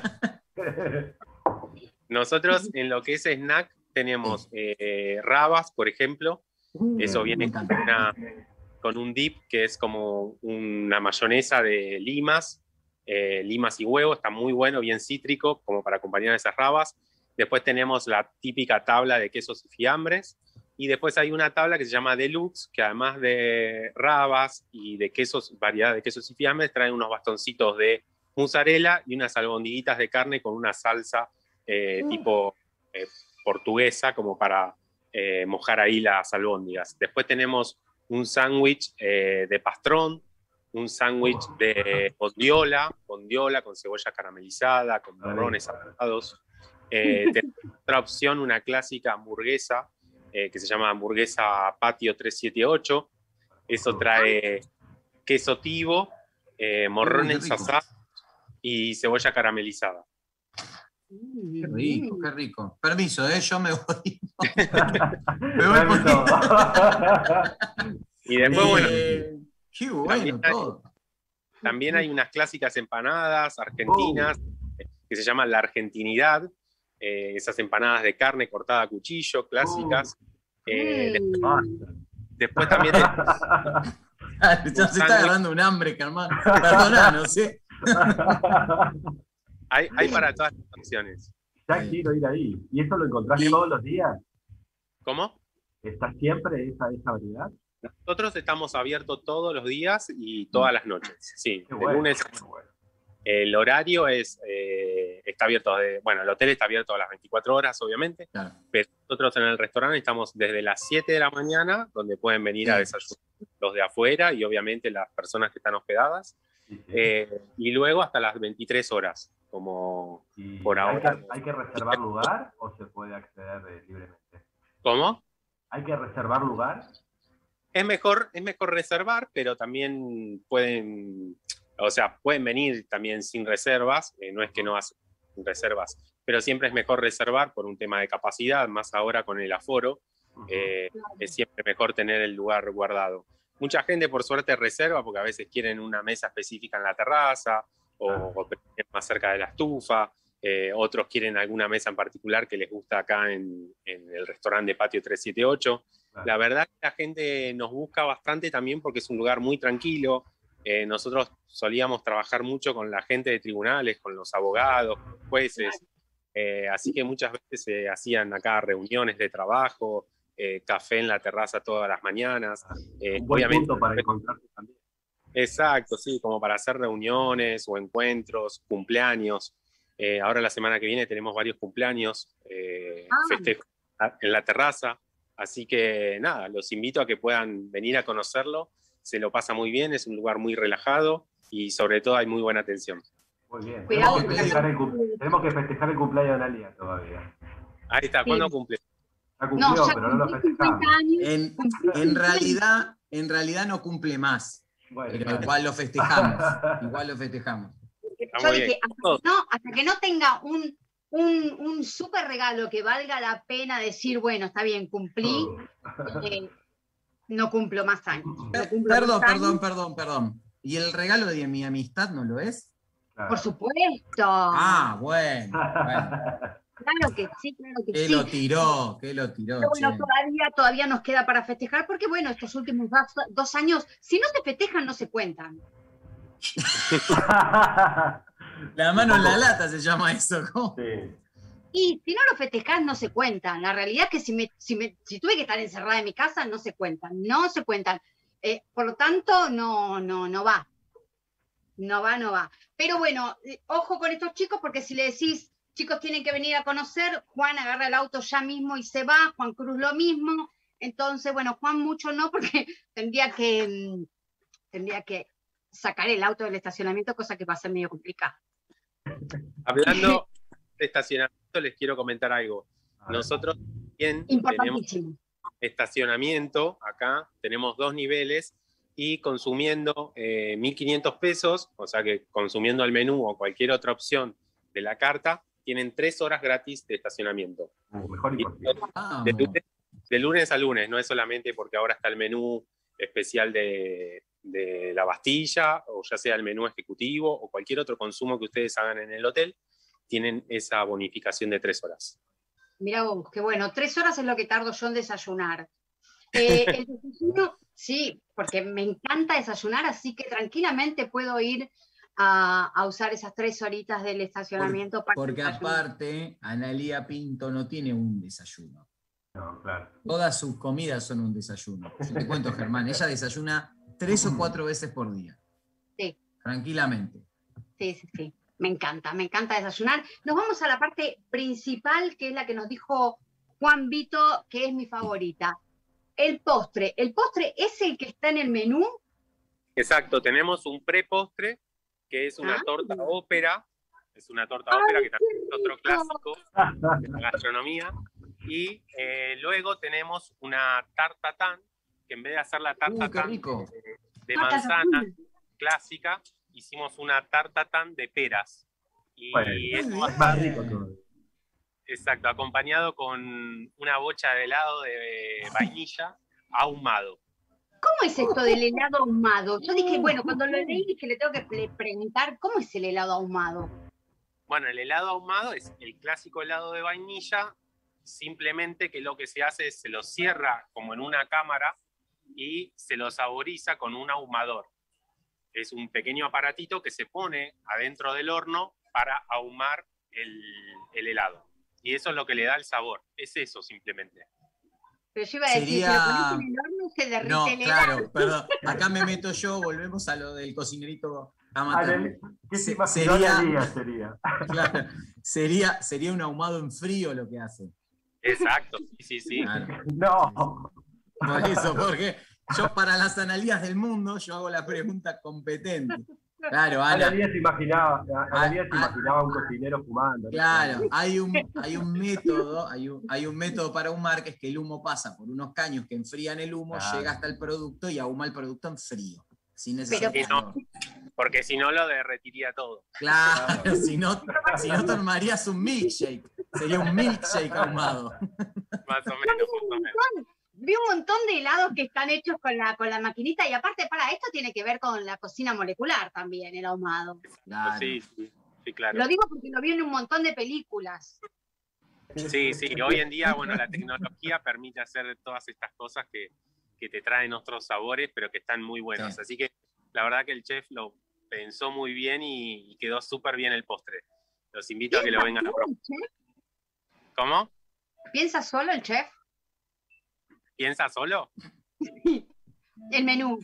Nosotros en lo que es snack tenemos eh, rabas, por ejemplo. Eso Me viene con, encanta. una- con un dip que es como una mayonesa de limas, eh, limas y huevo. Está muy bueno, bien cítrico, como para acompañar esas rabas. Después tenemos la típica tabla de quesos y fiambres. Y después hay una tabla que se llama Deluxe, que además de rabas y de quesos, variedad de quesos y fiambres, trae unos bastoncitos de mozzarella y unas albondiguitas de carne con una salsa eh, tipo eh, portuguesa, como para eh, mojar ahí las albóndigas. Después tenemos un sándwich eh, de pastrón, un sándwich de bondiola, bondiola con cebolla caramelizada, con morrones asados. Eh, tenemos otra opción, una clásica hamburguesa, eh, que se llama hamburguesa Patio trescientos setenta y ocho. Eso trae queso tibo, eh, morrones Uy, qué rico. asados y cebolla caramelizada. Qué rico, qué rico. Permiso, ¿eh? Yo me voy. me Me voy gustó. Y después, bueno, Eh, qué bueno también hay- todo. también hay unas clásicas empanadas argentinas eh, que se llaman la argentinidad. Eh, esas empanadas de carne cortada a cuchillo, clásicas. Eh, de- Mm. después también Ya se está agarrando un hambre, Germán. Perdona, no sé. hay, hay para todas las opciones. Ya quiero ir ahí. ¿Y eso lo encontrás Y- todos los días? ¿Cómo? ¿Está siempre esa, esa variedad? Nosotros estamos abiertos todos los días y todas las noches. Sí, Qué de bueno, lunes. qué bueno. El horario es, eh, está abierto, de, bueno, el hotel está abierto a las veinticuatro horas, obviamente, Claro. pero nosotros en el restaurante estamos desde las siete de la mañana, donde pueden venir a Sí. desayunar los de afuera y obviamente las personas que están hospedadas, Sí, sí. eh, y luego hasta las veintitrés horas, como ¿Y por hay ahora. que, hay que reservar lugar o se puede acceder eh, libremente? ¿Cómo? ¿Hay que reservar lugar? Es mejor, es mejor reservar, pero también pueden, o sea, pueden venir también sin reservas, eh, no es que no hacen reservas. Pero siempre es mejor reservar por un tema de capacidad, más ahora con el aforo, eh, es siempre mejor tener el lugar guardado. Mucha gente por suerte reserva porque a veces quieren una mesa específica en la terraza o, o más cerca de la estufa. Eh, otros quieren alguna mesa en particular que les gusta acá en, en el restaurante de Patio trescientos setenta y ocho. Claro. La verdad que la gente nos busca bastante también porque es un lugar muy tranquilo. Eh, nosotros solíamos trabajar mucho con la gente de tribunales, con los abogados, con los jueces. Eh, así que muchas veces se hacían acá reuniones de trabajo, eh, café en la terraza todas las mañanas. Eh, un buen obviamente, punto para encontrarse también. Exacto, sí, como para hacer reuniones o encuentros, cumpleaños. Eh, ahora la semana que viene tenemos varios cumpleaños, eh, ah. festejos en la terraza, así que nada, los invito a que puedan venir a conocerlo, se lo pasa muy bien, es un lugar muy relajado y sobre todo hay muy buena atención. Muy bien, tenemos que festejar el, tenemos que festejar el cumpleaños de Analia todavía. Ahí está, ¿cuándo sí. cumple? Ya cumplió, no, ya pero no lo festejamos. En, en, realidad, en realidad no cumple más, bueno, pero claro. igual lo festejamos, igual lo festejamos. Yo dije, hasta que, no, hasta que no tenga un, un, un súper regalo que valga la pena decir, bueno, está bien, cumplí, eh, no cumplo más años. No cumplo perdón, más perdón, años. perdón, perdón. ¿Y el regalo de mi amistad no lo es? Claro. Por supuesto. Ah, bueno, bueno. Claro que sí, claro que ¿Qué sí. lo tiró? ¿Qué lo tiró? Pero bueno, todavía, todavía nos queda para festejar, porque bueno, estos últimos dos, dos años, si no se festejan, no se cuentan. La mano en la lata se llama eso, ¿cómo? Sí. Y si no lo festejás, no se cuentan. La realidad es que si, me, si, me, si tuve que estar encerrada en mi casa, no se cuentan, no se cuentan. Eh, por lo tanto, no, no, no va. No va, no va. Pero bueno, eh, ojo con estos chicos, porque si le decís, chicos tienen que venir a conocer, Juan agarra el auto ya mismo y se va, Juan Cruz lo mismo. Entonces, bueno, Juan mucho no, porque tendría que, tendría que sacar el auto del estacionamiento, cosa que va a ser medio complicada. Hablando de estacionamiento, les quiero comentar algo. Nosotros bien tenemos estacionamiento acá, tenemos dos niveles y consumiendo eh, mil quinientos pesos, o sea que consumiendo el menú o cualquier otra opción de la carta, tienen tres horas gratis de estacionamiento. Uh, mejor y de, lunes, de lunes a lunes, no es solamente porque ahora está el menú especial de, de la Bastilla, o ya sea el menú ejecutivo, o cualquier otro consumo que ustedes hagan en el hotel, tienen esa bonificación de tres horas. Mirá vos, qué bueno, tres horas es lo que tardo yo en desayunar. Eh, el desayuno, sí, porque me encanta desayunar, así que tranquilamente puedo ir a, a usar esas tres horitas del estacionamiento. Por, para porque aparte, Analía Pinto no tiene un desayuno. No, claro. Todas sus comidas son un desayuno. Yo te cuento, Germán, ella desayuna tres o cuatro veces por día. Sí. Tranquilamente. Sí, sí, sí. Me encanta, me encanta desayunar. Nos vamos a la parte principal, que es la que nos dijo Juan Vito, que es mi favorita. El postre. ¿El postre es el que está en el menú? Exacto, tenemos un prepostre, que es una ah. torta ópera. Es una torta Ay, ópera, que también es otro clásico de la gastronomía. Y eh, luego tenemos una tarta tan, que en vez de hacer la tarta uh, tan de, de manzana clásica, hicimos una tarta tan de peras. Y bueno, es más, más rico todo. Exacto, acompañado con una bocha de helado de vainilla ahumado. ¿Cómo es esto del helado ahumado? Yo dije, bueno, cuando lo leí dije, le tengo que preguntar, ¿cómo es el helado ahumado? Bueno, el helado ahumado es el clásico helado de vainilla, simplemente que lo que se hace es se lo cierra como en una cámara y se lo saboriza con un ahumador. Es un pequeño aparatito que se pone adentro del horno para ahumar el, el helado. Y eso es lo que le da el sabor. Es eso simplemente. Pero yo iba a decir, Sería... si lo pones en el horno se derrite no, el helado. claro, perdón. Acá me meto yo, volvemos a lo del cocinerito amateur. ¿Qué Se, tipo sería, sería? Sería. Claro, sería, sería un ahumado en frío lo que hace. Exacto, sí, sí, sí. Claro. No. Por eso, porque yo para las analías del mundo, yo hago la pregunta competente. Claro, Ana. Analía se imaginaba, Analía se imaginaba un cocinero fumando. Claro, ¿no? hay, un, hay un método, hay un, hay un método para ahumar, que es que el humo pasa por unos caños que enfrían el humo, claro. llega hasta el producto y ahuma el producto en frío, sin necesidad de no, Porque si no lo derretiría todo. Claro, si no, si no tomarías un milkshake. Sería un milkshake ahumado. Más o menos, más o menos. Vi un montón de helados que están hechos con la, con la maquinita y aparte, para esto tiene que ver con la cocina molecular también, el ahumado. Claro. Sí, sí, sí, claro. Lo digo porque lo vi en un montón de películas. Sí, sí, hoy en día, bueno, la tecnología permite hacer todas estas cosas que, que te traen otros sabores, pero que están muy buenos. Sí. Así que la verdad que el chef lo pensó muy bien y, y quedó súper bien el postre. Los invito a que lo vengan a probar. ¿Cómo? ¿Piensa solo el chef? ¿Piensa solo? El menú.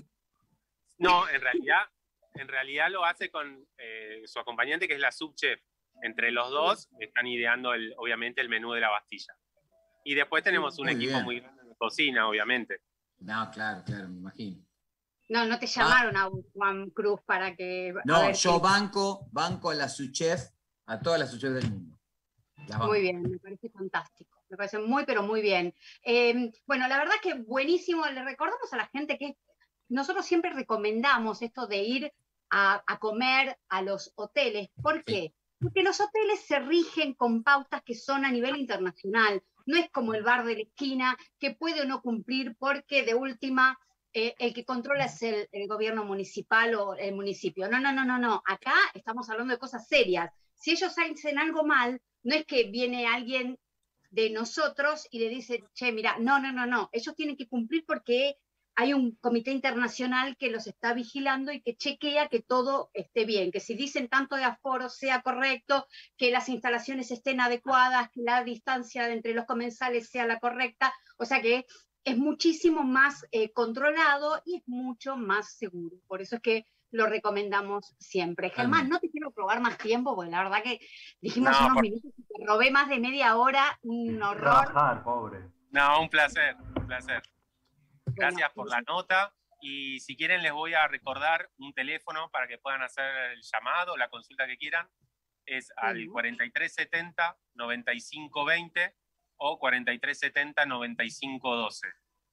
No, en realidad, en realidad lo hace con eh, su acompañante, que es la subchef. Entre los dos están ideando, el, obviamente, el menú de la Bastilla. Y después tenemos un Muy equipo bien. muy grande de cocina, obviamente. No, claro, claro, me imagino. No, no te llamaron a Juan Cruz para que... a No, ver yo qué- banco, banco a la subchef, a todas las subchefs del mundo. Las banco. Muy bien, me parece fantástico. Me parece muy, pero muy bien. Eh, bueno, la verdad que buenísimo. Le recordamos a la gente que nosotros siempre recomendamos esto de ir a, a comer a los hoteles. ¿Por qué? Porque los hoteles se rigen con pautas que son a nivel internacional. No es como el bar de la esquina que puede o no cumplir porque de última eh, el que controla es el, el gobierno municipal o el municipio. No, no, no, no, no. Acá estamos hablando de cosas serias. Si ellos hacen algo mal, no es que viene alguien de nosotros y le dice, che, mira, no, no, no, no. Ellos tienen que cumplir porque hay un comité internacional que los está vigilando y que chequea que todo esté bien, que si dicen tanto de aforo sea correcto, que las instalaciones estén adecuadas, que la distancia entre los comensales sea la correcta, o sea que es muchísimo más eh, controlado y es mucho más seguro. Por eso es que lo recomendamos siempre. Germán, no te quiero probar más tiempo, porque la verdad que dijimos No, unos por- minutos y te robé más de media hora, un horror. Trabajar, pobre. No, un placer, un placer. Gracias Bueno, por la nota. Y si quieren, les voy a recordar un teléfono para que puedan hacer el llamado, la consulta que quieran. Es al Bueno. cuarenta y tres setenta, noventa y cinco veinte o cuarenta y tres setenta, noventa y cinco doce.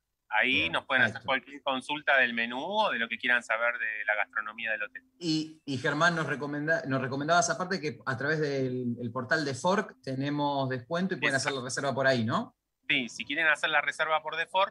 Ahí Bien, nos pueden hacer perfecto. cualquier consulta del menú o de lo que quieran saber de la gastronomía del hotel. Y, y Germán nos, recomenda, nos recomendabas aparte que a través del el portal de Fork tenemos descuento y pueden hacer la reserva por ahí, ¿no? Sí, si quieren hacer la reserva por default,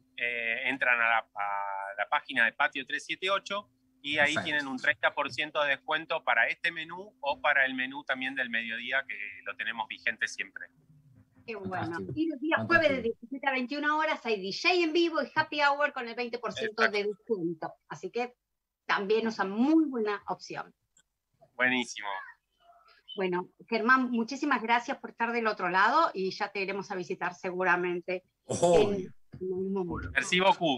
eh, entran a la, a la página de Patio trescientos setenta y ocho y ahí Perfecto. tienen un treinta por ciento de descuento para este menú o para el menú también del mediodía, que lo tenemos vigente siempre. qué bueno. Fantástico. Y los días Fantástico. jueves de diecisiete a veintiuna horas hay D J en vivo y happy hour con el veinte por ciento Exacto. de descuento. Así que también es una muy buena opción. Buenísimo. Bueno, Germán, muchísimas gracias por estar del otro lado y ya te iremos a visitar seguramente Obvio. en algún momento. Merci beaucoup.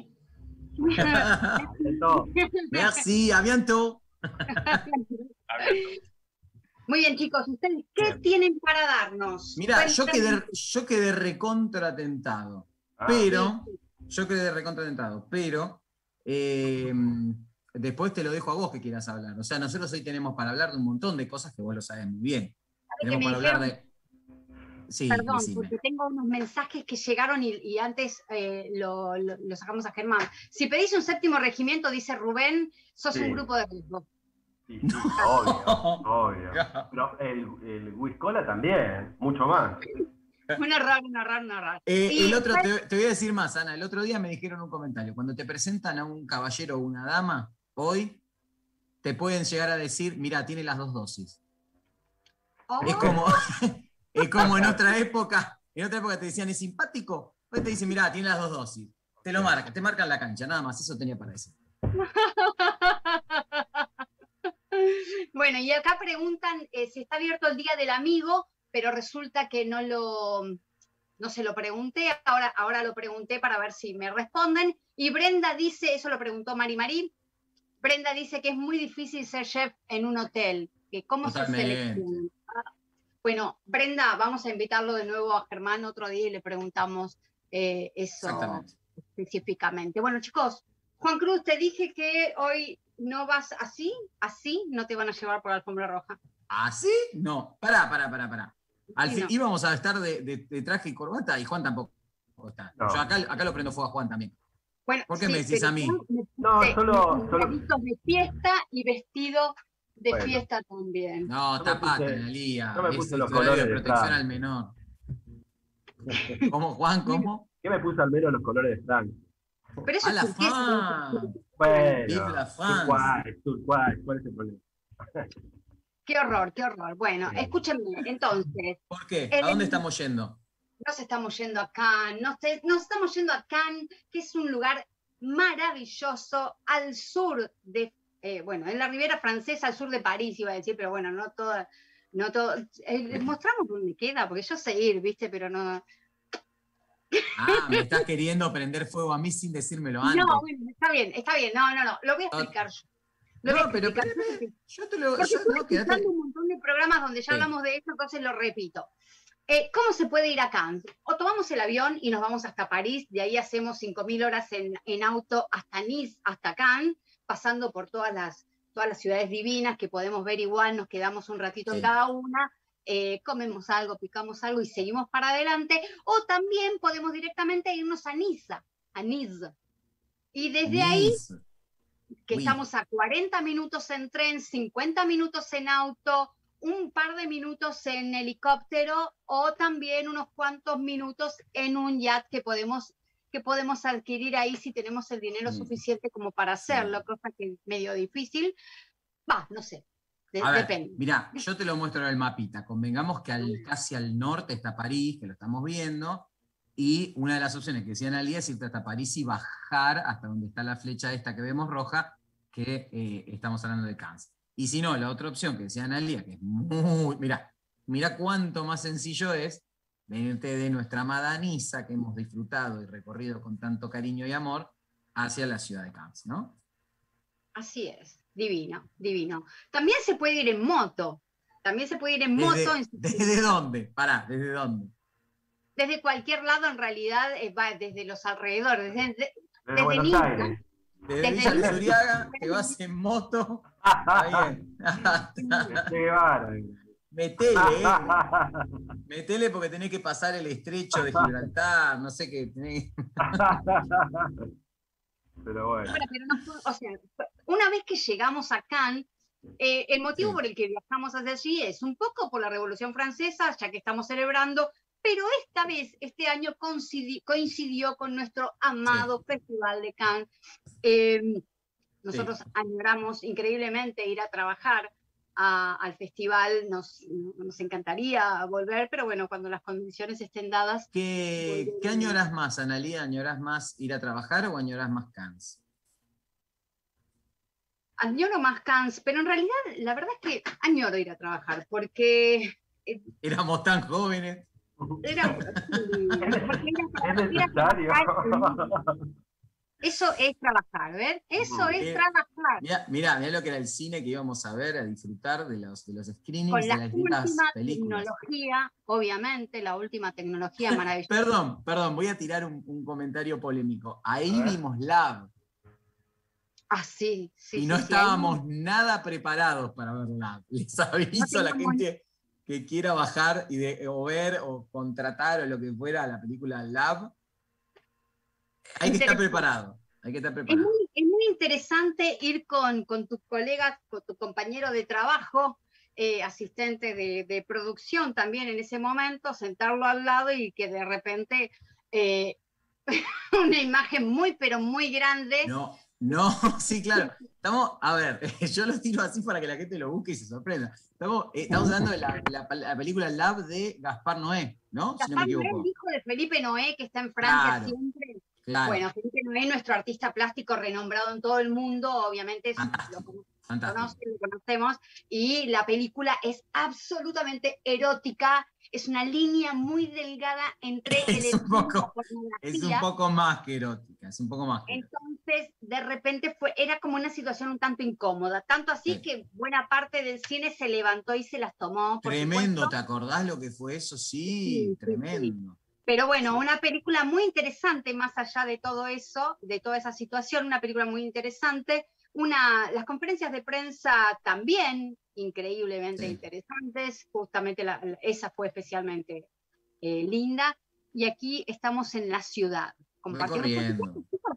Esto, Merci, a bientôt. Abierto. Muy bien, chicos, ¿ustedes qué Bien. tienen para darnos? Mirá, yo Cuéntanos. quedé, yo quedé recontratentado, ah, pero, yo quedé recontratentado, pero eh, después te lo dejo a vos que quieras hablar. O sea, nosotros hoy tenemos para hablar de un montón de cosas que vos lo sabés muy bien. Tenemos me para hablar dijeron- de... Sí, Perdón, decime. porque tengo unos mensajes que llegaron y, y antes eh, lo, lo- lo sacamos a Germán. Si pedís un séptimo regimiento, dice Rubén, sos Sí. un grupo de riesgo. sí, sí, obvio, obvio. Pero el, el Whiskola también, mucho más. Un error, un error, un error. Eh, Y el otro, después- te, te voy a decir más, Ana. El otro día me dijeron un comentario. Cuando te presentan a un caballero o una dama, hoy te pueden llegar a decir, mira, tiene las dos dosis. Oh, Es como, es como en otra época, en otra época te decían, es simpático. Hoy te dicen, mira, tiene las dos dosis. Te lo marcan, te marcan la cancha, nada más, eso tenía para decir. Bueno, y acá preguntan eh, si está abierto el Día del Amigo, pero resulta que no lo no se lo pregunté, ahora, ahora lo pregunté para ver si me responden. Y Brenda dice, eso lo preguntó Mari Marí, Brenda dice que es muy difícil ser chef en un hotel, que cómo Totalmente. se selecciona. Ah, bueno, Brenda, vamos a invitarlo de nuevo a Germán otro día y le preguntamos eh, eso Exactamente. específicamente. Bueno, chicos, Juan Cruz, te dije que hoy no vas así, así no te van a llevar por la alfombra roja. ¿Así? No, pará, pará, pará, pará. Al Sí, fin, no. íbamos a estar de, de- de traje y corbata y Juan tampoco está. No. Yo acá, acá lo prendo fuego a Juan también. Bueno, ¿Por qué sí, me decís pero a mí? yo me No, puse solo- solo- trajitos de fiesta y vestido de Bueno. fiesta también. No, Yo me tapate, puse- Analía. yo me Es puse el los horario de colores de protección Fran. al menor. ¿Cómo, Juan? ¿Cómo? ¿Qué me puse al menos los colores de Frank? Pero eso ¡A es la turquesa. fan! Vive Bueno, la France. turquoise, turquoise, ¿cuál es el problema? Qué horror, qué horror. Bueno, Sí. escúchenme, entonces, ¿Por qué? el- ¿A dónde estamos yendo? nos estamos yendo a Cannes, nos, te- nos estamos yendo a Cannes, que es un lugar maravilloso al sur de, eh, bueno, en la Ribera Francesa, al sur de París, iba a decir, pero bueno, no toda, no todo. Eh, les mostramos dónde queda, porque yo sé ir, ¿viste? Pero no. Ah, me estás queriendo prender fuego a mí sin decírmelo antes. No, bueno, está bien, está bien, no, no, no, lo voy a explicar yo. Lo voy a No, pero, explicar pero, yo pero, yo te lo... porque yo- estuve no, quédate. escuchando un montón de programas donde ya Sí. hablamos de esto, entonces lo repito. Eh, ¿Cómo se puede ir a Cannes? O tomamos el avión y nos vamos hasta París, de ahí hacemos cinco mil horas en, en auto hasta Nice, hasta Cannes, pasando por todas las, todas las ciudades divinas que podemos ver igual, nos quedamos un ratito Sí. en cada una, eh, comemos algo, picamos algo y seguimos para adelante, o también podemos directamente irnos a Niza, a Nice. Y desde ahí, Nice. que Uy. estamos a cuarenta minutos en tren, cincuenta minutos en auto, un par de minutos en helicóptero o también unos cuantos minutos en un yacht que podemos, que podemos adquirir ahí si tenemos el dinero Sí. suficiente como para Sí. hacerlo, cosa que es medio difícil. Va, no sé, de- A ver, depende. mirá, yo te lo muestro en el mapita. Convengamos que al- casi al norte está París, que lo estamos viendo, y una de las opciones que decían al día es irte hasta París y bajar hasta donde está la flecha esta que vemos roja, que eh, estamos hablando de Cannes. Y si no, la otra opción que decían al día, que es muy... Mirá, mirá cuánto más sencillo es venirte de nuestra amada Niza, que hemos disfrutado y recorrido con tanto cariño y amor, hacia la ciudad de Cannes, ¿no? Así es, divino, divino. También se puede ir en moto, también se puede ir en moto ¿Desde, en- ¿desde dónde? Pará, ¿desde dónde? desde cualquier lado, en realidad, eh, va desde los alrededores, desde, Desde Desde Buenos Niza. Aires. Desde Desde Villa Niza. Luzuriaga, te vas en moto. Está bien. Che Guevara. Metele, eh. Metele porque tenés que pasar el estrecho de Gibraltar, no sé qué. Tenés... Pero bueno. Ahora, pero no fue- o sea, una vez que llegamos a Cannes, eh, el motivo Sí. por el que viajamos hacia allí es un poco por la Revolución Francesa, ya que estamos celebrando, pero esta vez, este año coincidi- coincidió con nuestro amado Festival de Cannes. Eh, nosotros añoramos increíblemente ir a trabajar a- al festival, nos, nos encantaría volver, pero bueno, cuando las condiciones estén dadas, ¿Qué, ¿Qué añoras más, Analía? ¿Añoras más ir a trabajar o añoras más Cannes? añoro más Cannes, pero en realidad la verdad es que añoro ir a trabajar, porque Éramos tan jóvenes. era, sí, porque ir a- Es ir a necesario. trabajar, eso es trabajar, ¿ver? Eso es Eh, trabajar. Mirá, mirá, mirá lo que era el cine que íbamos a ver, a disfrutar de los, de los screenings Con de la las distintas última películas. tecnología, obviamente, la última tecnología maravillosa. Perdón, perdón, voy a tirar un, un comentario polémico. Ahí A ver. vimos Love Ah, sí, sí. y sí, no sí, estábamos nada preparados para ver Love. Les aviso a la teníamos- gente que quiera bajar y de, o ver o contratar o lo que fuera la película Love. Hay que estar Interesante. preparado. Hay que estar Es preparado. muy, es muy interesante ir con, con tus colegas, con tu compañero de trabajo, eh, asistente de, de producción también en ese momento, sentarlo al lado y que de repente eh, una imagen muy, pero muy grande. No, no, sí, claro. Estamos, a ver, yo lo tiro así para que la gente lo busque y se sorprenda. Estamos, eh, estamos hablando de la, la- la película Love de Gaspar Noé, ¿no? Si no me Gaspar Noé, equivoco. el hijo de Felipe Noé, que está en Francia Claro. siempre. Claro, Bueno, Felipe Noé, nuestro artista plástico renombrado en todo el mundo, obviamente es- Fantástico. lo cono- fantástico. conocen, lo conocemos, y la película es absolutamente erótica, es una línea muy delgada entre el Es un erotismo y poco- la pornografía. Es un poco más que erótica, es un poco más que erótica. Entonces, de repente fue, era como una situación un tanto incómoda, tanto así Sí. que buena parte del cine se levantó y se las tomó. por Tremendo, supuesto. ¿te acordás lo que fue eso? Sí, Sí, sí, tremendo. Pero bueno, una película muy interesante, más allá de todo eso, de toda esa situación, una película muy interesante. Una, las conferencias de prensa también increíblemente Sí. interesantes, justamente la- la- esa fue especialmente eh, linda. Y aquí estamos en la ciudad. compartiendo- Recorriendo.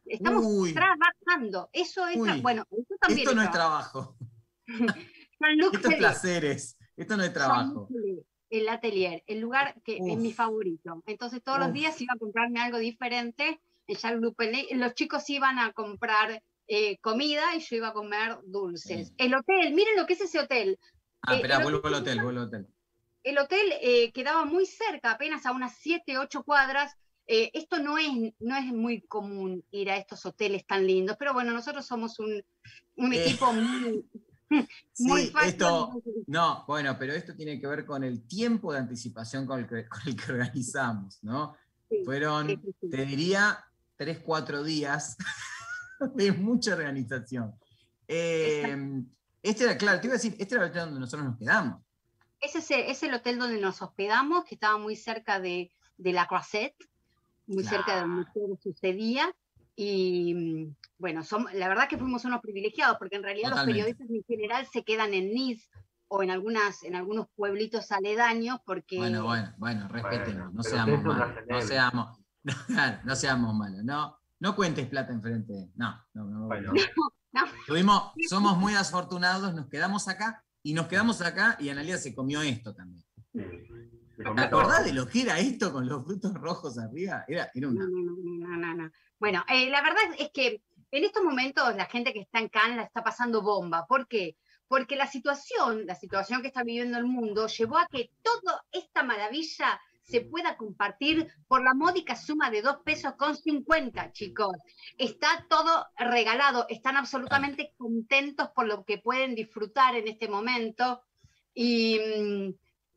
Estamos Uy. trabajando. Eso es, tra- Uy. bueno, eso también Esto no es trabajo. trabajo. Jean-Luc Esto es Pelé. placeres. Esto no es trabajo. Jean-Luc Pelé, el atelier, el lugar que es Uf. mi favorito. Entonces todos los Uf. días iba a comprarme algo diferente. En Jean-Luc Pelé, los chicos iban a comprar eh, comida y yo iba a comer dulces. Sí. El hotel, miren lo que es ese hotel. Ah, Eh, espera, el vuelvo hotel- al hotel, vuelvo al hotel. El hotel eh, quedaba muy cerca, apenas a unas siete, ocho cuadras. Eh, esto no es, no es muy común ir a estos hoteles tan lindos, pero bueno, nosotros somos un, un Eh. equipo muy, muy Sí, fácil. esto, no, bueno, pero esto tiene que ver con el tiempo de anticipación con el que, con el que organizamos, ¿no? Sí, Fueron, sí, sí, sí. te diría, tres, cuatro días de mucha organización. Eh, este era, claro, te iba a decir, este era el hotel donde nosotros nos quedamos. Ese es el, es el hotel donde nos hospedamos, que estaba muy cerca de, de la Croisette, muy Claro. cerca de donde todo sucedía. Y mm, bueno, som- la verdad que fuimos unos privilegiados, porque en realidad Totalmente. los periodistas en general se quedan en Nice o en, algunas, en algunos pueblitos aledaños, porque Bueno, bueno, bueno, respetemos, no pero seamos eso no malos, hace no neve. seamos, no, claro, no seamos malos, no, no cuentes plata enfrente, no, no, no, Bueno. no, Tuvimos, somos muy afortunados, nos quedamos acá, y nos quedamos acá, y Analia se comió esto también. Sí. Se ¿Te comió acordás todo. de lo que era esto con los frutos rojos arriba? Era, era no, una... no, no, no, no, no. Bueno, eh, la verdad es que en estos momentos la gente que está en Cannes la está pasando bomba. ¿Por qué? Porque la situación, la situación que está viviendo el mundo, llevó a que toda esta maravilla se pueda compartir por la módica suma de dos pesos con cincuenta, chicos. Está todo regalado, están absolutamente contentos por lo que pueden disfrutar en este momento. Y mm,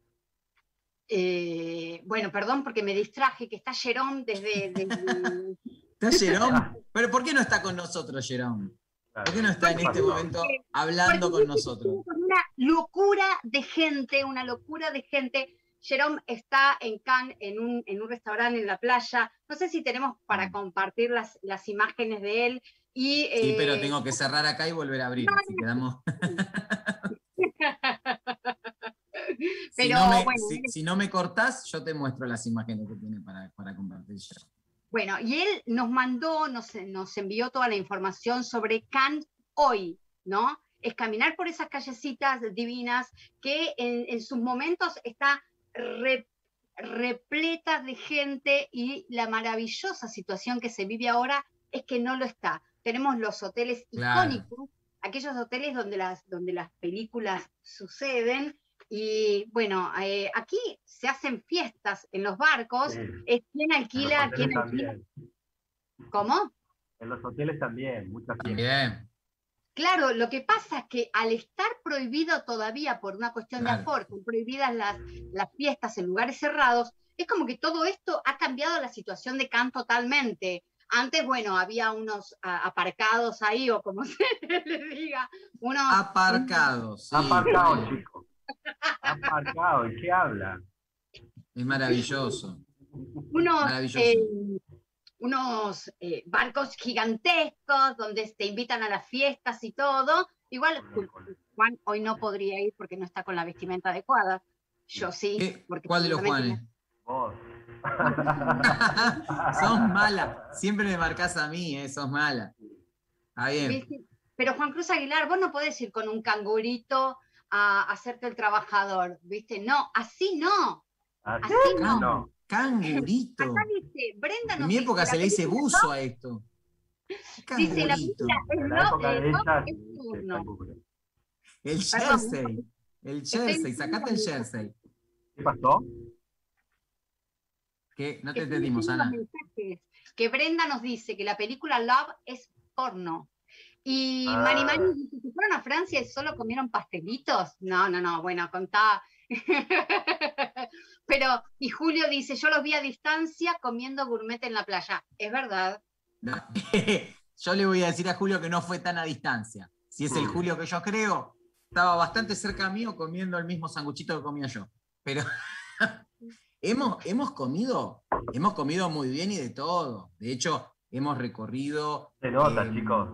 eh, bueno, perdón porque me distraje, que está Jerome desde... desde- ¿Está Jerome? ¿Pero por qué no está con nosotros, Jerome? Claro. ¿Por qué no está en este momento hablando con nosotros? Con una locura de gente, una locura de gente. Jerome está en Cannes, en un, en un restaurante en la playa. No sé si tenemos para compartir las, las imágenes de él. Y, Sí, eh, pero tengo que cerrar acá y volver a abrir, no, así quedamos... si, Pero, no me, bueno, si, si no me cortás, yo te muestro las imágenes que tiene para, para compartir Jerome. Bueno, y él nos mandó, nos, nos envió toda la información sobre Cannes hoy, ¿no? Es caminar por esas callecitas divinas que en, en sus momentos está re, repletas de gente, y la maravillosa situación que se vive ahora es que no lo está. Tenemos los hoteles Claro. icónicos, aquellos hoteles donde las, donde las películas suceden. Y bueno, eh, aquí se hacen fiestas en los barcos. Sí. Es quién En los alquila, hoteles quién alquila. también. ¿Cómo? En los hoteles también, muchas fiestas. Bien. Claro, lo que pasa es que al estar prohibido todavía por una cuestión Claro. de aforo, están prohibidas las, las fiestas en lugares cerrados, es como que todo esto ha cambiado la situación de Cannes totalmente. Antes, bueno, había unos a, aparcados ahí, o como se les diga, unos... Aparcados. Sí. Aparcado, chicos. Aparcado, ¿y qué habla? Es maravilloso. unos, Maravilloso. eh, unos eh, barcos gigantescos donde te invitan a las fiestas y todo. Igual Juan hoy no podría ir porque no está con la vestimenta adecuada. Yo sí. ¿Qué? Porque ¿Cuál de los seguramente Juanes? Vos. Sos mala. Siempre me marcás a mí, eh, sos mala. Está bien. ¿Viste? Pero Juan Cruz Aguilar, vos no podés ir con un cangurito a hacerte el trabajador, ¿viste? No, así no. Así Así no. no. Cangurito. Acá dice, Brenda En nos mi dice, época la se le dice película buzo a esto. Dice, la Cangurito. película es En la no, época eh, de no, ella, es sí, turno. canguro. El Perdón. jersey. El jersey. Sacate el jersey. ¿Qué pasó? ¿Qué? No te Estoy entendimos, leyendo Ana. los mensajes, que Brenda nos dice que la película Love es porno. Y Ah. Mari Mari dice que fueron a Francia y solo comieron pastelitos. No, no, no, bueno, contá. Pero, y Julio dice, yo los vi a distancia comiendo gourmet en la playa. Es verdad. No. Yo le voy a decir a Julio que no fue tan a distancia. Si es el Mm. Julio que yo creo, estaba bastante cerca mío comiendo el mismo sanguchito que comía yo. Pero hemos, hemos comido, hemos comido muy bien y de todo. De hecho, hemos recorrido. Se nota, eh, chicos.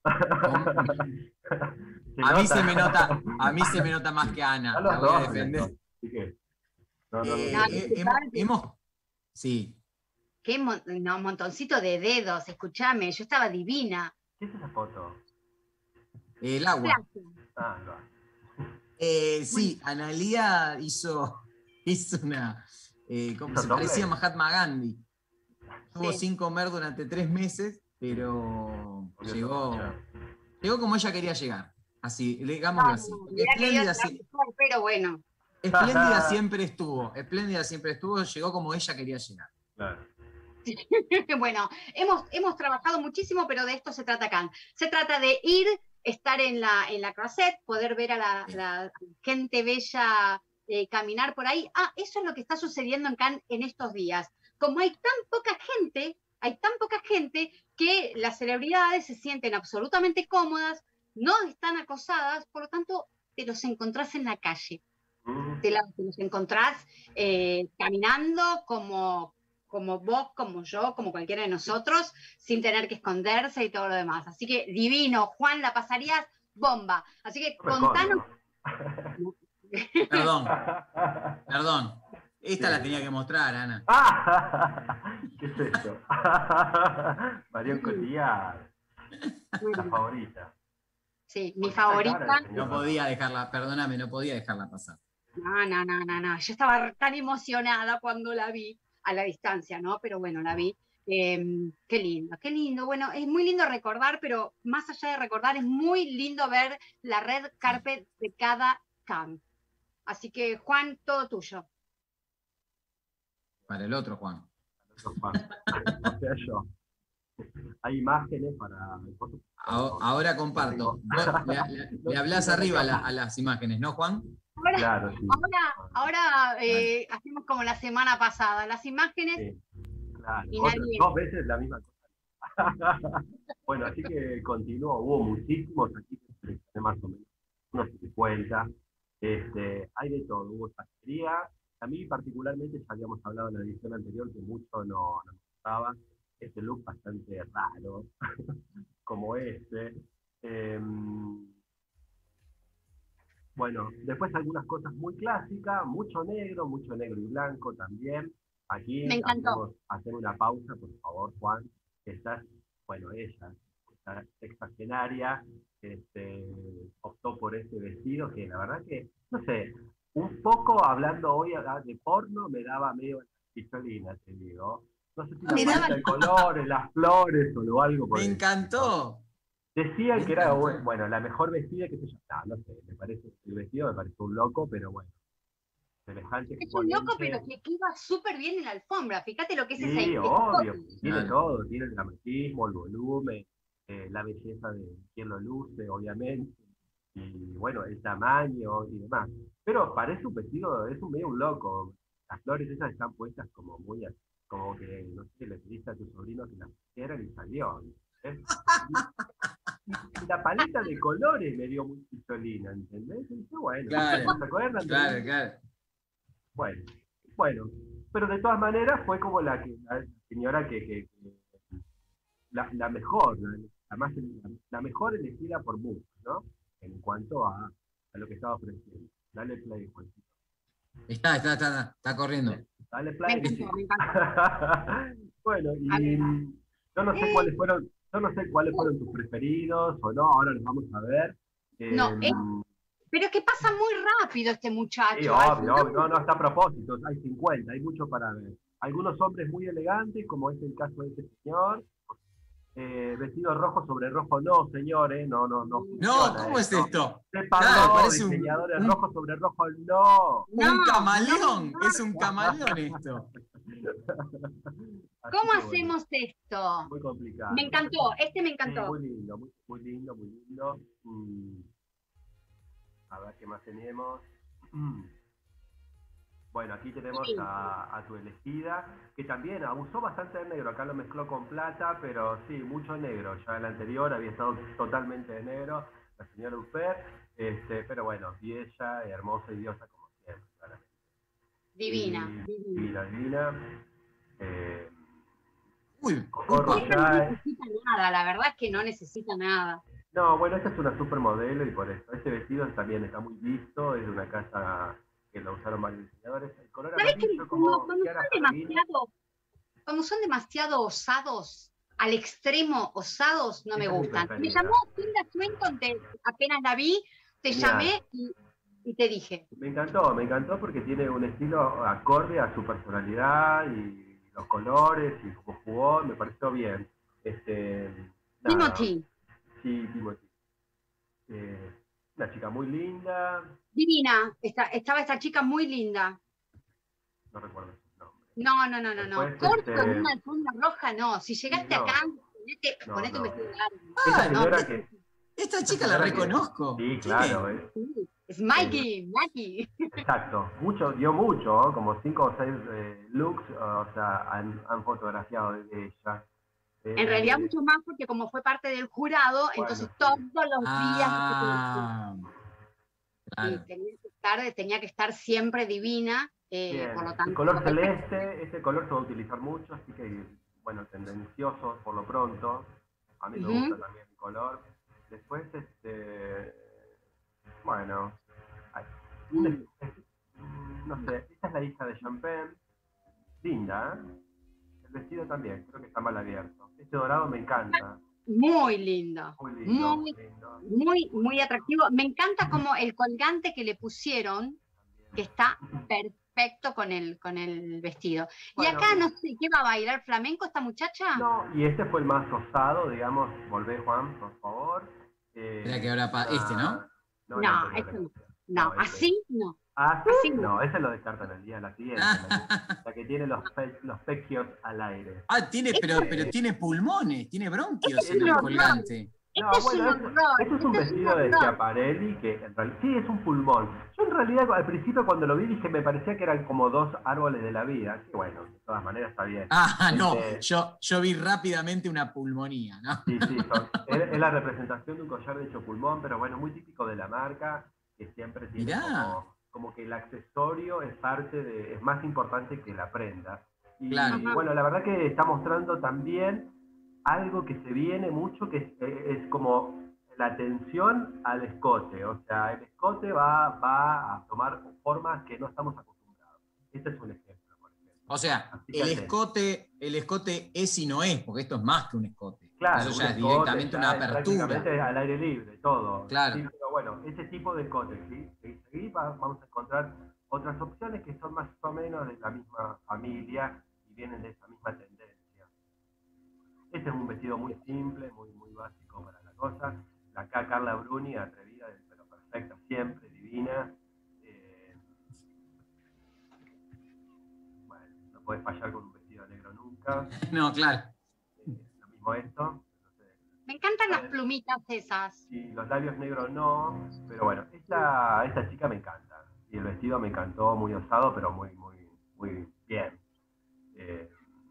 Se A mí nota. se me nota, a mí se me nota más que a Ana. A los La voy a dos, defender. Así que, no, no, no, Eh, no. eh, hemos, hemos- sí. qué mon- no, montoncito de dedos, escúchame, yo estaba divina. ¿Qué es esa foto? El agua. Ah, no. Eh, sí, Analía hizo, hizo una. Eh, como ¿Hizo se doble? parecía a Mahatma Gandhi. Estuvo Sí. sin comer durante tres meses, pero Porque llegó, eso- llegó como ella quería llegar. Así, digámoslo así. Mirá que yo Espléndida, estaba sí- mejor, pero bueno. espléndida siempre estuvo. Espléndida siempre estuvo, llegó como ella quería llegar. Claro. Bueno, hemos, hemos trabajado muchísimo, pero de esto se trata acá. Se trata de ir, estar en la, en la Croisette, poder ver a la, la gente bella eh, caminar por ahí. Ah, eso es lo que está sucediendo en Cannes en estos días. Como hay tan poca gente, hay tan poca gente que las celebridades se sienten absolutamente cómodas, no están acosadas, por lo tanto, te los encontrás en la calle. Mm. Te, la- te los encontrás eh, caminando como, como vos, como yo, como cualquiera de nosotros, sin tener que esconderse y todo lo demás. Así que divino, Juan, la pasarías bomba. Así que No me contanos. escondo. Perdón, perdón. Esta la tenía que mostrar, Ana. Ah, ¿qué es esto? Marion Cotillard, la favorita. Sí, mi favorita. No podía dejarla, perdóname, no podía dejarla pasar. No, no, no, no, no. Yo estaba tan emocionada cuando la vi a la distancia, ¿no? Pero bueno, la vi. Eh, qué lindo, qué lindo. Bueno, es muy lindo recordar, pero más allá de recordar, es muy lindo ver la red carpet de cada camp. Así que, Juan, todo tuyo. Para el otro, Juan. O sea, yo. Hay imágenes para... A- Ahora comparto. Vos le, le- le hablás arriba a, la- a las imágenes, ¿no, Juan? Ahora, Claro, sí. ahora, ahora eh, hacemos como la semana pasada. Las imágenes. Sí, claro. Y Otra- nadie- dos veces la misma cosa. Bueno, así que continuó. Hubo muchísimos aquí que seleccioné más o menos unos cincuenta. Este, hay de todo. Hubo sastrería. A mí particularmente, ya habíamos hablado en la edición anterior, que mucho no, no me gustaba. Este look bastante raro, como este. Em, bueno, después algunas cosas muy clásicas, mucho negro, mucho negro y blanco también. Aquí Me encantó. hacemos, hacer una pausa, por favor, Juan. Estás, bueno, ella, esta sexagenaria, este, optó por este vestido que la verdad que, no sé, un poco hablando hoy ah, de porno me daba medio pistolina, te digo. No sé si la Me daba- falta de colores, las flores o algo por Me el encantó. Decían Me que era, encantó. bueno, bueno, la mejor vestida que se llama. No, no sé, me parece, el vestido me pareció un loco, pero bueno. Semejante Es un loco, exponente. pero que queda súper bien en la alfombra. Fíjate lo que es esa Sí, esa obvio, cosa. tiene Claro. todo, tiene el dramatismo, el volumen, eh, la belleza de quien lo luce, obviamente, y bueno, el tamaño y demás. Pero parece un vestido, es un medio un loco. Las flores esas están puestas como muy, a- como que, no sé, le pediste a tu sobrino que las pusieran y salió. ¿entendés? Y la paleta de colores me dio muy pistolina, ¿entendés? Y dije, bueno, Claro, ¿se acuerdan? Claro, claro. Bueno, bueno, pero de todas maneras fue como la, que, la señora que, que- que- la, la mejor, la, la más, la, la mejor elegida por muchos, ¿no? En cuanto a, a lo que estaba ofreciendo. Dale play, Juancito. Está, está, está, está corriendo. Dale Me play. encantó, me encantó. Bueno, A y ver. yo no sé Eh. cuáles fueron, yo no sé cuáles fueron tus preferidos o no, ahora los vamos a ver. No, Eh, es- Pero es que pasa muy rápido este muchacho. Sí, Al obvio, final- obvio, no, no está a propósito, hay cincuenta, hay mucho para ver. Algunos hombres muy elegantes, como es el caso de este señor. Eh, vestido rojo sobre rojo, no, señores, no, no, no. No, funciona ¿cómo es eso. esto? Se Claro, paró, parece un- diseñadores un- rojo sobre rojo, no. No, un camaleón, no, es un camaleón esto. Así ¿Cómo que, hacemos esto? bueno, muy complicado. Me encantó, este me Sí, encantó. muy lindo, muy, muy lindo, muy lindo. Mm. A ver qué más tenemos. Mm. Bueno, aquí tenemos Sí. a, a tu elegida, que también abusó bastante del negro. Acá lo mezcló con plata, pero sí, mucho negro. Ya en la anterior había estado totalmente de negro, la señora Ufer. Este, pero bueno, y ella, hermosa y diosa como siempre, claramente. Divina, Y- divina. Divina, divina. Eh, Uy, Coco upa. Ella no Royal. necesita nada, la verdad es que no necesita nada. No, bueno, esta es una supermodelo y por eso. Este vestido también está muy visto, es de una casa que lo usaron varios diseñadores. El color ¿Sabes que amarillo cuando, como cuando Chiara son Ferragini. demasiado, cuando son demasiado osados, al extremo osados, no me Esa es mi gustan. Me preferida. llamó Tilda Swinton, te- apenas la vi, te Genial. llamé y, y te dije. Me encantó, me encantó porque tiene un estilo acorde a su personalidad y los colores y cómo jugó, me pareció bien. Este, nada, Timothy, sí, Timothy. Eh, una chica muy linda, divina, esta- estaba esta chica muy linda. no recuerdo su nombre. No, no, no, no, no. Después, Corto este, en una alfombra roja, no. Si llegaste no. acá, ponete, No, ponete un no. vestido largo. Esa Ah, no, señora eh, que... esta esa chica la señora que- reconozco. Sí, ¿Quién claro, es? es, Sí, es Mikey, Mikey. exacto. Mucho, dio mucho, ¿no? Como cinco o seis eh, looks, o sea, han, han fotografiado de ella. Eh, En realidad mucho más porque como fue parte del jurado, Bueno, entonces sí. todos los días Ah, sí, claro. tenía que estar, tenía que estar siempre divina, eh, Bien, por lo el tanto. color celeste, ese color se va a utilizar mucho, así que, bueno, tendencioso por lo pronto. A mí me Ujú. gusta también el color. Después, este, bueno, hay un es- es- no sé, esta es la hija de Champagne, linda, ¿eh? El vestido también, creo que está mal abierto. Este dorado me encanta, Muy lindo, muy lindo, muy, lindo. muy, muy atractivo. Me encanta como el colgante que le pusieron, que está perfecto con el, con el vestido. Y Bueno, acá no sé, ¿qué va a bailar flamenco esta muchacha? No, y este fue el más osado, digamos, volvé Juan, por favor. Eh, Espera que ahora pa- una- este, ¿no? No, No, el anterior, este el no. anterior. No, este. así no. ¿Ah, así sí? no. No, ese lo descartan el día de la siguiente, la que, la que tiene los, pe- los pechios al aire. Ah, tiene, pero, pero tiene pulmones, tiene bronquios Este es en un el horror. colgante. No, Este es bueno, un esto, horror. esto es un este es vestido de horror. Schiaparelli que en realidad sí es un pulmón. Yo en realidad al principio cuando lo vi dije me parecía que eran como dos árboles de la vida. Que bueno, de todas maneras está bien. Ah, no, Este, yo, yo vi rápidamente una pulmonía, ¿no? Sí, sí, son- es, es la representación de un collar de hecho pulmón, pero bueno, muy típico de la marca, que siempre tiene Mirá. como, como que el accesorio es parte de, es más importante que la prenda. Y Claro. bueno, la verdad que está mostrando también algo que se viene mucho, que es, es como la atención al escote, o sea, el escote va, va a tomar formas que no estamos acostumbrados. Este es un ejemplo, por ejemplo. O sea, Así que el atento. escote, el escote es y no es, porque esto es más que un escote. Claro, Eso un ya es escote directamente ya una es apertura. prácticamente al aire libre, todo. Claro. Sí, pero bueno, ese tipo de escotes, ¿sí? Y seguí, va- vamos a encontrar otras opciones que son más o menos de la misma familia y vienen de esa misma tendencia. Este es un vestido muy simple, muy, muy básico para la cosa. Acá Carla Bruni, atrevida, pero perfecta, siempre, divina. Eh, bueno, no puedes fallar con un vestido negro nunca. No, claro. Eh, lo mismo esto. No sé, Me encantan las plumitas esas. sí, los labios negros no, pero bueno, esta, esta chica me encanta. Y el vestido me encantó, muy osado, pero muy, muy, muy bien. Eh,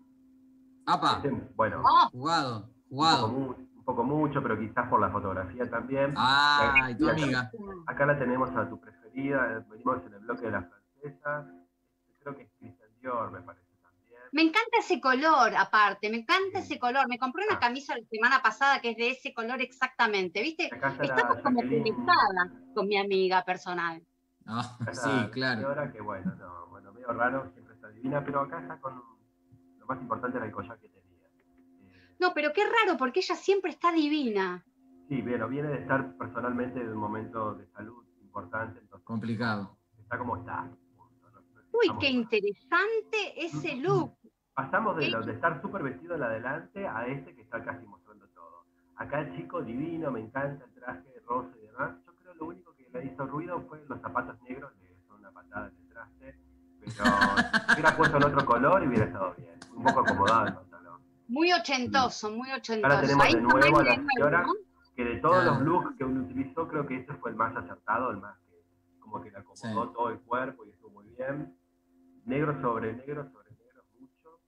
Apa, este, bueno, Oh, jugado, un poco, jugado. mu- un poco mucho, pero quizás por la fotografía también. Ah, Y y tu acá- amiga. Acá la tenemos a tu preferida, venimos en el bloque de la francesa. Creo que es Christian Dior, me parece también. me encanta ese color, aparte, me encanta ese color. Me compré una Ah. camisa la semana pasada que es de ese color exactamente, ¿viste? Acá está Estamos la como Jacqueline. conectadas con mi amiga personal. No, Acá está sí, la claro. señora que bueno, no, bueno, medio raro, siempre está divina, pero acá está con lo más importante era el collar que tenía. Eh, No, pero qué raro, porque ella siempre está divina. sí, bueno, viene de estar personalmente en un momento de salud importante, entonces Complicado. está como está. punto, no- no Uy, estamos qué mal. interesante ese look. Pasamos de, lo, de estar súper vestido en adelante a este que está casi mostrando todo. Acá el chico divino, me encanta el traje rosa y demás. Yo creo lo único que le hizo ruido fue los zapatos negros, le son una patada en el traste, pero si hubiera puesto en otro color y hubiera estado bien. Un poco acomodado el pantalón. Muy ochentoso, muy ochentoso. Ahora tenemos Ahí de nuevo a tamaño la de nuevo, señora, ¿no? que de todos Claro. los looks que uno utilizó, creo que este fue el más acertado, el más que como que le acomodó Sí. todo el cuerpo y estuvo muy bien. Negro sobre negro sobre negro, mucho.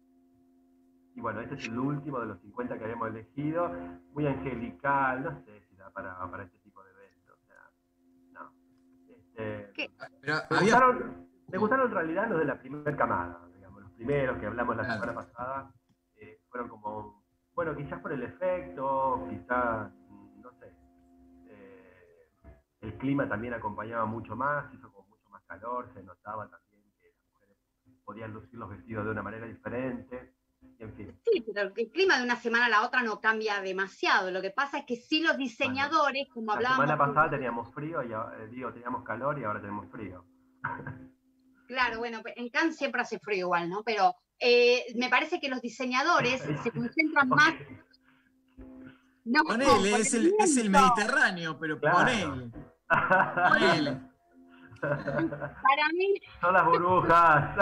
Y bueno, este es el último de los cincuenta que habíamos elegido. Muy angelical, no sé si da para, para este tipo de evento. O sea, no. Este, ¿Qué? Pero me, había. gustaron, me gustaron en realidad los de la primera camada, digamos, los primeros que hablamos la Claro. semana pasada. Eh, fueron como, bueno, quizás por el efecto, quizás, mm, no sé. Eh, el clima también acompañaba mucho más, hizo como mucho más calor, se notaba también que las mujeres podían lucir los vestidos de una manera diferente. Y en fin. Sí, pero el clima de una semana a la otra no cambia demasiado. Lo que pasa es que sí los diseñadores, como La hablábamos... semana pasada teníamos frío, y ahora- eh, digo, teníamos calor y ahora tenemos frío. Claro, bueno, en Cannes siempre hace frío igual, ¿no? Pero eh, me parece que los diseñadores se concentran más... No, Ponele, es el, es el viento. Mediterráneo, pero Claro. ponele. Ponele. Para mí, Son las burbujas.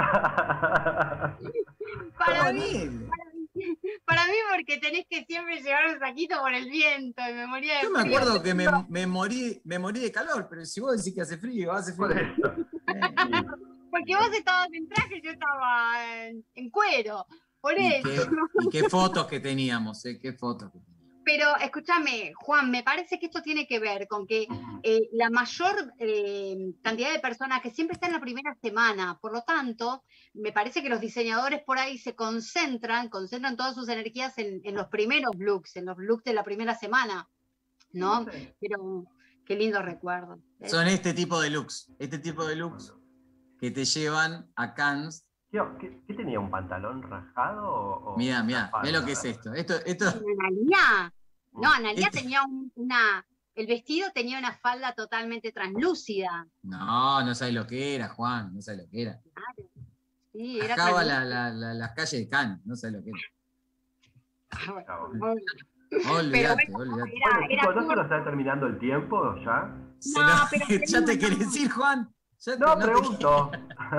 para mí, Ponele. para mí porque tenés que siempre llevar un saquito por el viento y me moría de Yo me frío. acuerdo que me, me morí, me morí de calor, pero si vos decís que hace frío, hace Por frío. eso. Eh, Porque vos estabas en traje y yo estaba en, en cuero. Por Y eso. qué, y qué fotos que teníamos, eh, qué fotos que teníamos. Pero escúchame, Juan, me parece que esto tiene que ver con que eh, la mayor eh, cantidad de personas que siempre está en la primera semana, por lo tanto, me parece que los diseñadores por ahí se concentran, concentran todas sus energías en, en los primeros looks, en los looks de la primera semana, ¿no? No sé. Pero qué lindo recuerdo. Son este tipo de looks, este tipo de looks que te llevan a Cannes. ¿Qué, qué, qué tenía? ¿Un pantalón rajado? O, o Mirá, una mirá, falda? mirá lo que es esto. Esto, esto Analía, no, Analía Este- tenía un- una, el vestido tenía una falda totalmente translúcida. no, no sabes lo que era, Juan, no sabes lo que era. Sí, era Bajaba translúcida. la, la, la- las calles de Cannes, no sabes lo que era. Ah, bueno, Chao. bueno. Olvídate, bueno, olvídate. Era- Bueno, era chicos, ¿no se corto. nos está terminando el tiempo ya? Se No, lo- pero ¿Ya te tenemos- querés ir, Juan? Ya te- No, te- pregunto.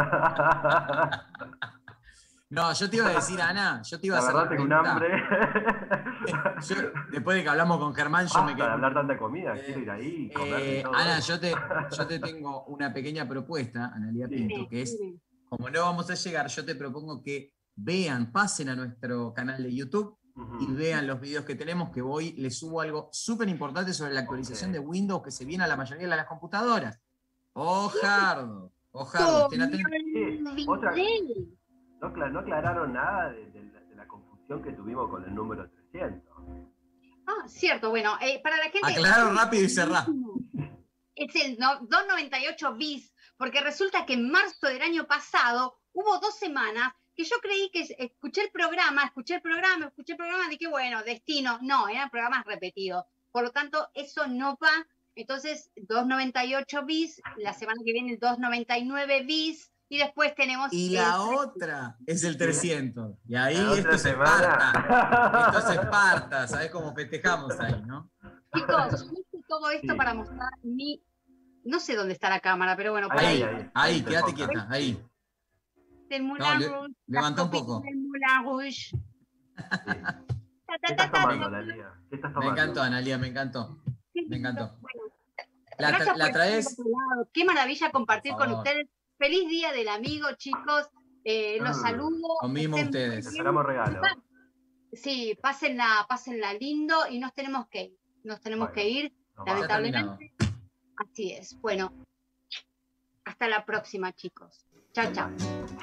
No, yo te iba a decir, Ana, yo te iba a La hacer verdad la tengo un pregunta. hambre. Yo, después de que hablamos con Germán, yo me Basta de quedé. hablar tanta comida, Eh, quiero ir ahí y comer Eh, de todo. Ana, yo te, yo te tengo una pequeña propuesta, Analía Sí. Pinto, que es, Sí, como no vamos a llegar, yo te propongo que vean, pasen a nuestro canal de YouTube y Ujú. vean los videos que tenemos, que hoy les subo algo súper importante sobre la actualización Ok. de Windows que se viene a la mayoría de las computadoras. Ojardo, ojardo, estén atentos. Sí, otra- No, acla- no aclararon nada de, de la, de la confusión que tuvimos con el número trescientos. Ah, cierto, bueno, eh, para la gente... Aclaro rápido y cerrá. Es el no- doscientos noventa y ocho bis, porque resulta que en marzo del año pasado hubo dos semanas que yo creí que escuché el programa, escuché el programa, escuché el programa, dije, bueno, destino, no, eran programas repetidos. Por lo tanto, eso no va. Entonces, doscientos noventa y ocho bis, la semana que viene el doscientos noventa y nueve bis, y después tenemos... Y el- la otra es el trescientos. Y ahí La esto otra es Esparta. semana. Esto es Esparta, ¿sabés cómo festejamos ahí, no? Chicos, yo hice todo esto Sí. para mostrar mi... No sé dónde está la cámara, pero bueno, por Ahí, ahí. ahí, ahí. quédate Ahí. quieta, ahí. Del Moulin No, le- Rouge, levantá un las poco. copitas del Moulin Rouge. Sí. Ta, ¿Qué ta, ta, estás ta, tomando, ta. Lalia? ¿Qué estás Me tomando? encantó, Analía, me encantó. Qué Me encantó. lindo. Bueno, ¿La, tra- gracias la por traes? estar del otro lado. Qué maravilla compartir Por con favor. ustedes. Feliz Día del Amigo, chicos. Eh, los Mm. saludo. Lo mismo Estén muy ustedes. bien. Esperamos regalo. Sí, pásenla, pásenla lindo y nos tenemos que ir. Nos tenemos Bueno, que ir, nos Ya vamos. lamentablemente. terminado. Así es. Bueno, hasta la próxima, chicos. Chao, chao.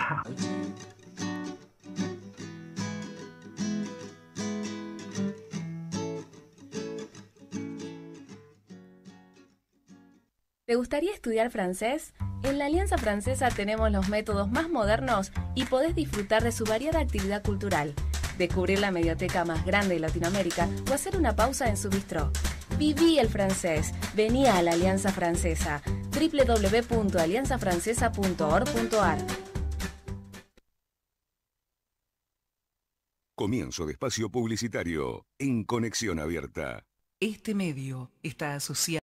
¿Te gustaría estudiar francés? En la Alianza Francesa tenemos los métodos más modernos y podés disfrutar de su variada actividad cultural, descubrir la medioteca más grande de Latinoamérica o hacer una pausa en su bistró. Viví el francés. Vení a la Alianza Francesa. doble u doble u doble u punto alianza francesa punto org punto a r. Comienzo de espacio publicitario en Conexión Abierta. Este medio está asociado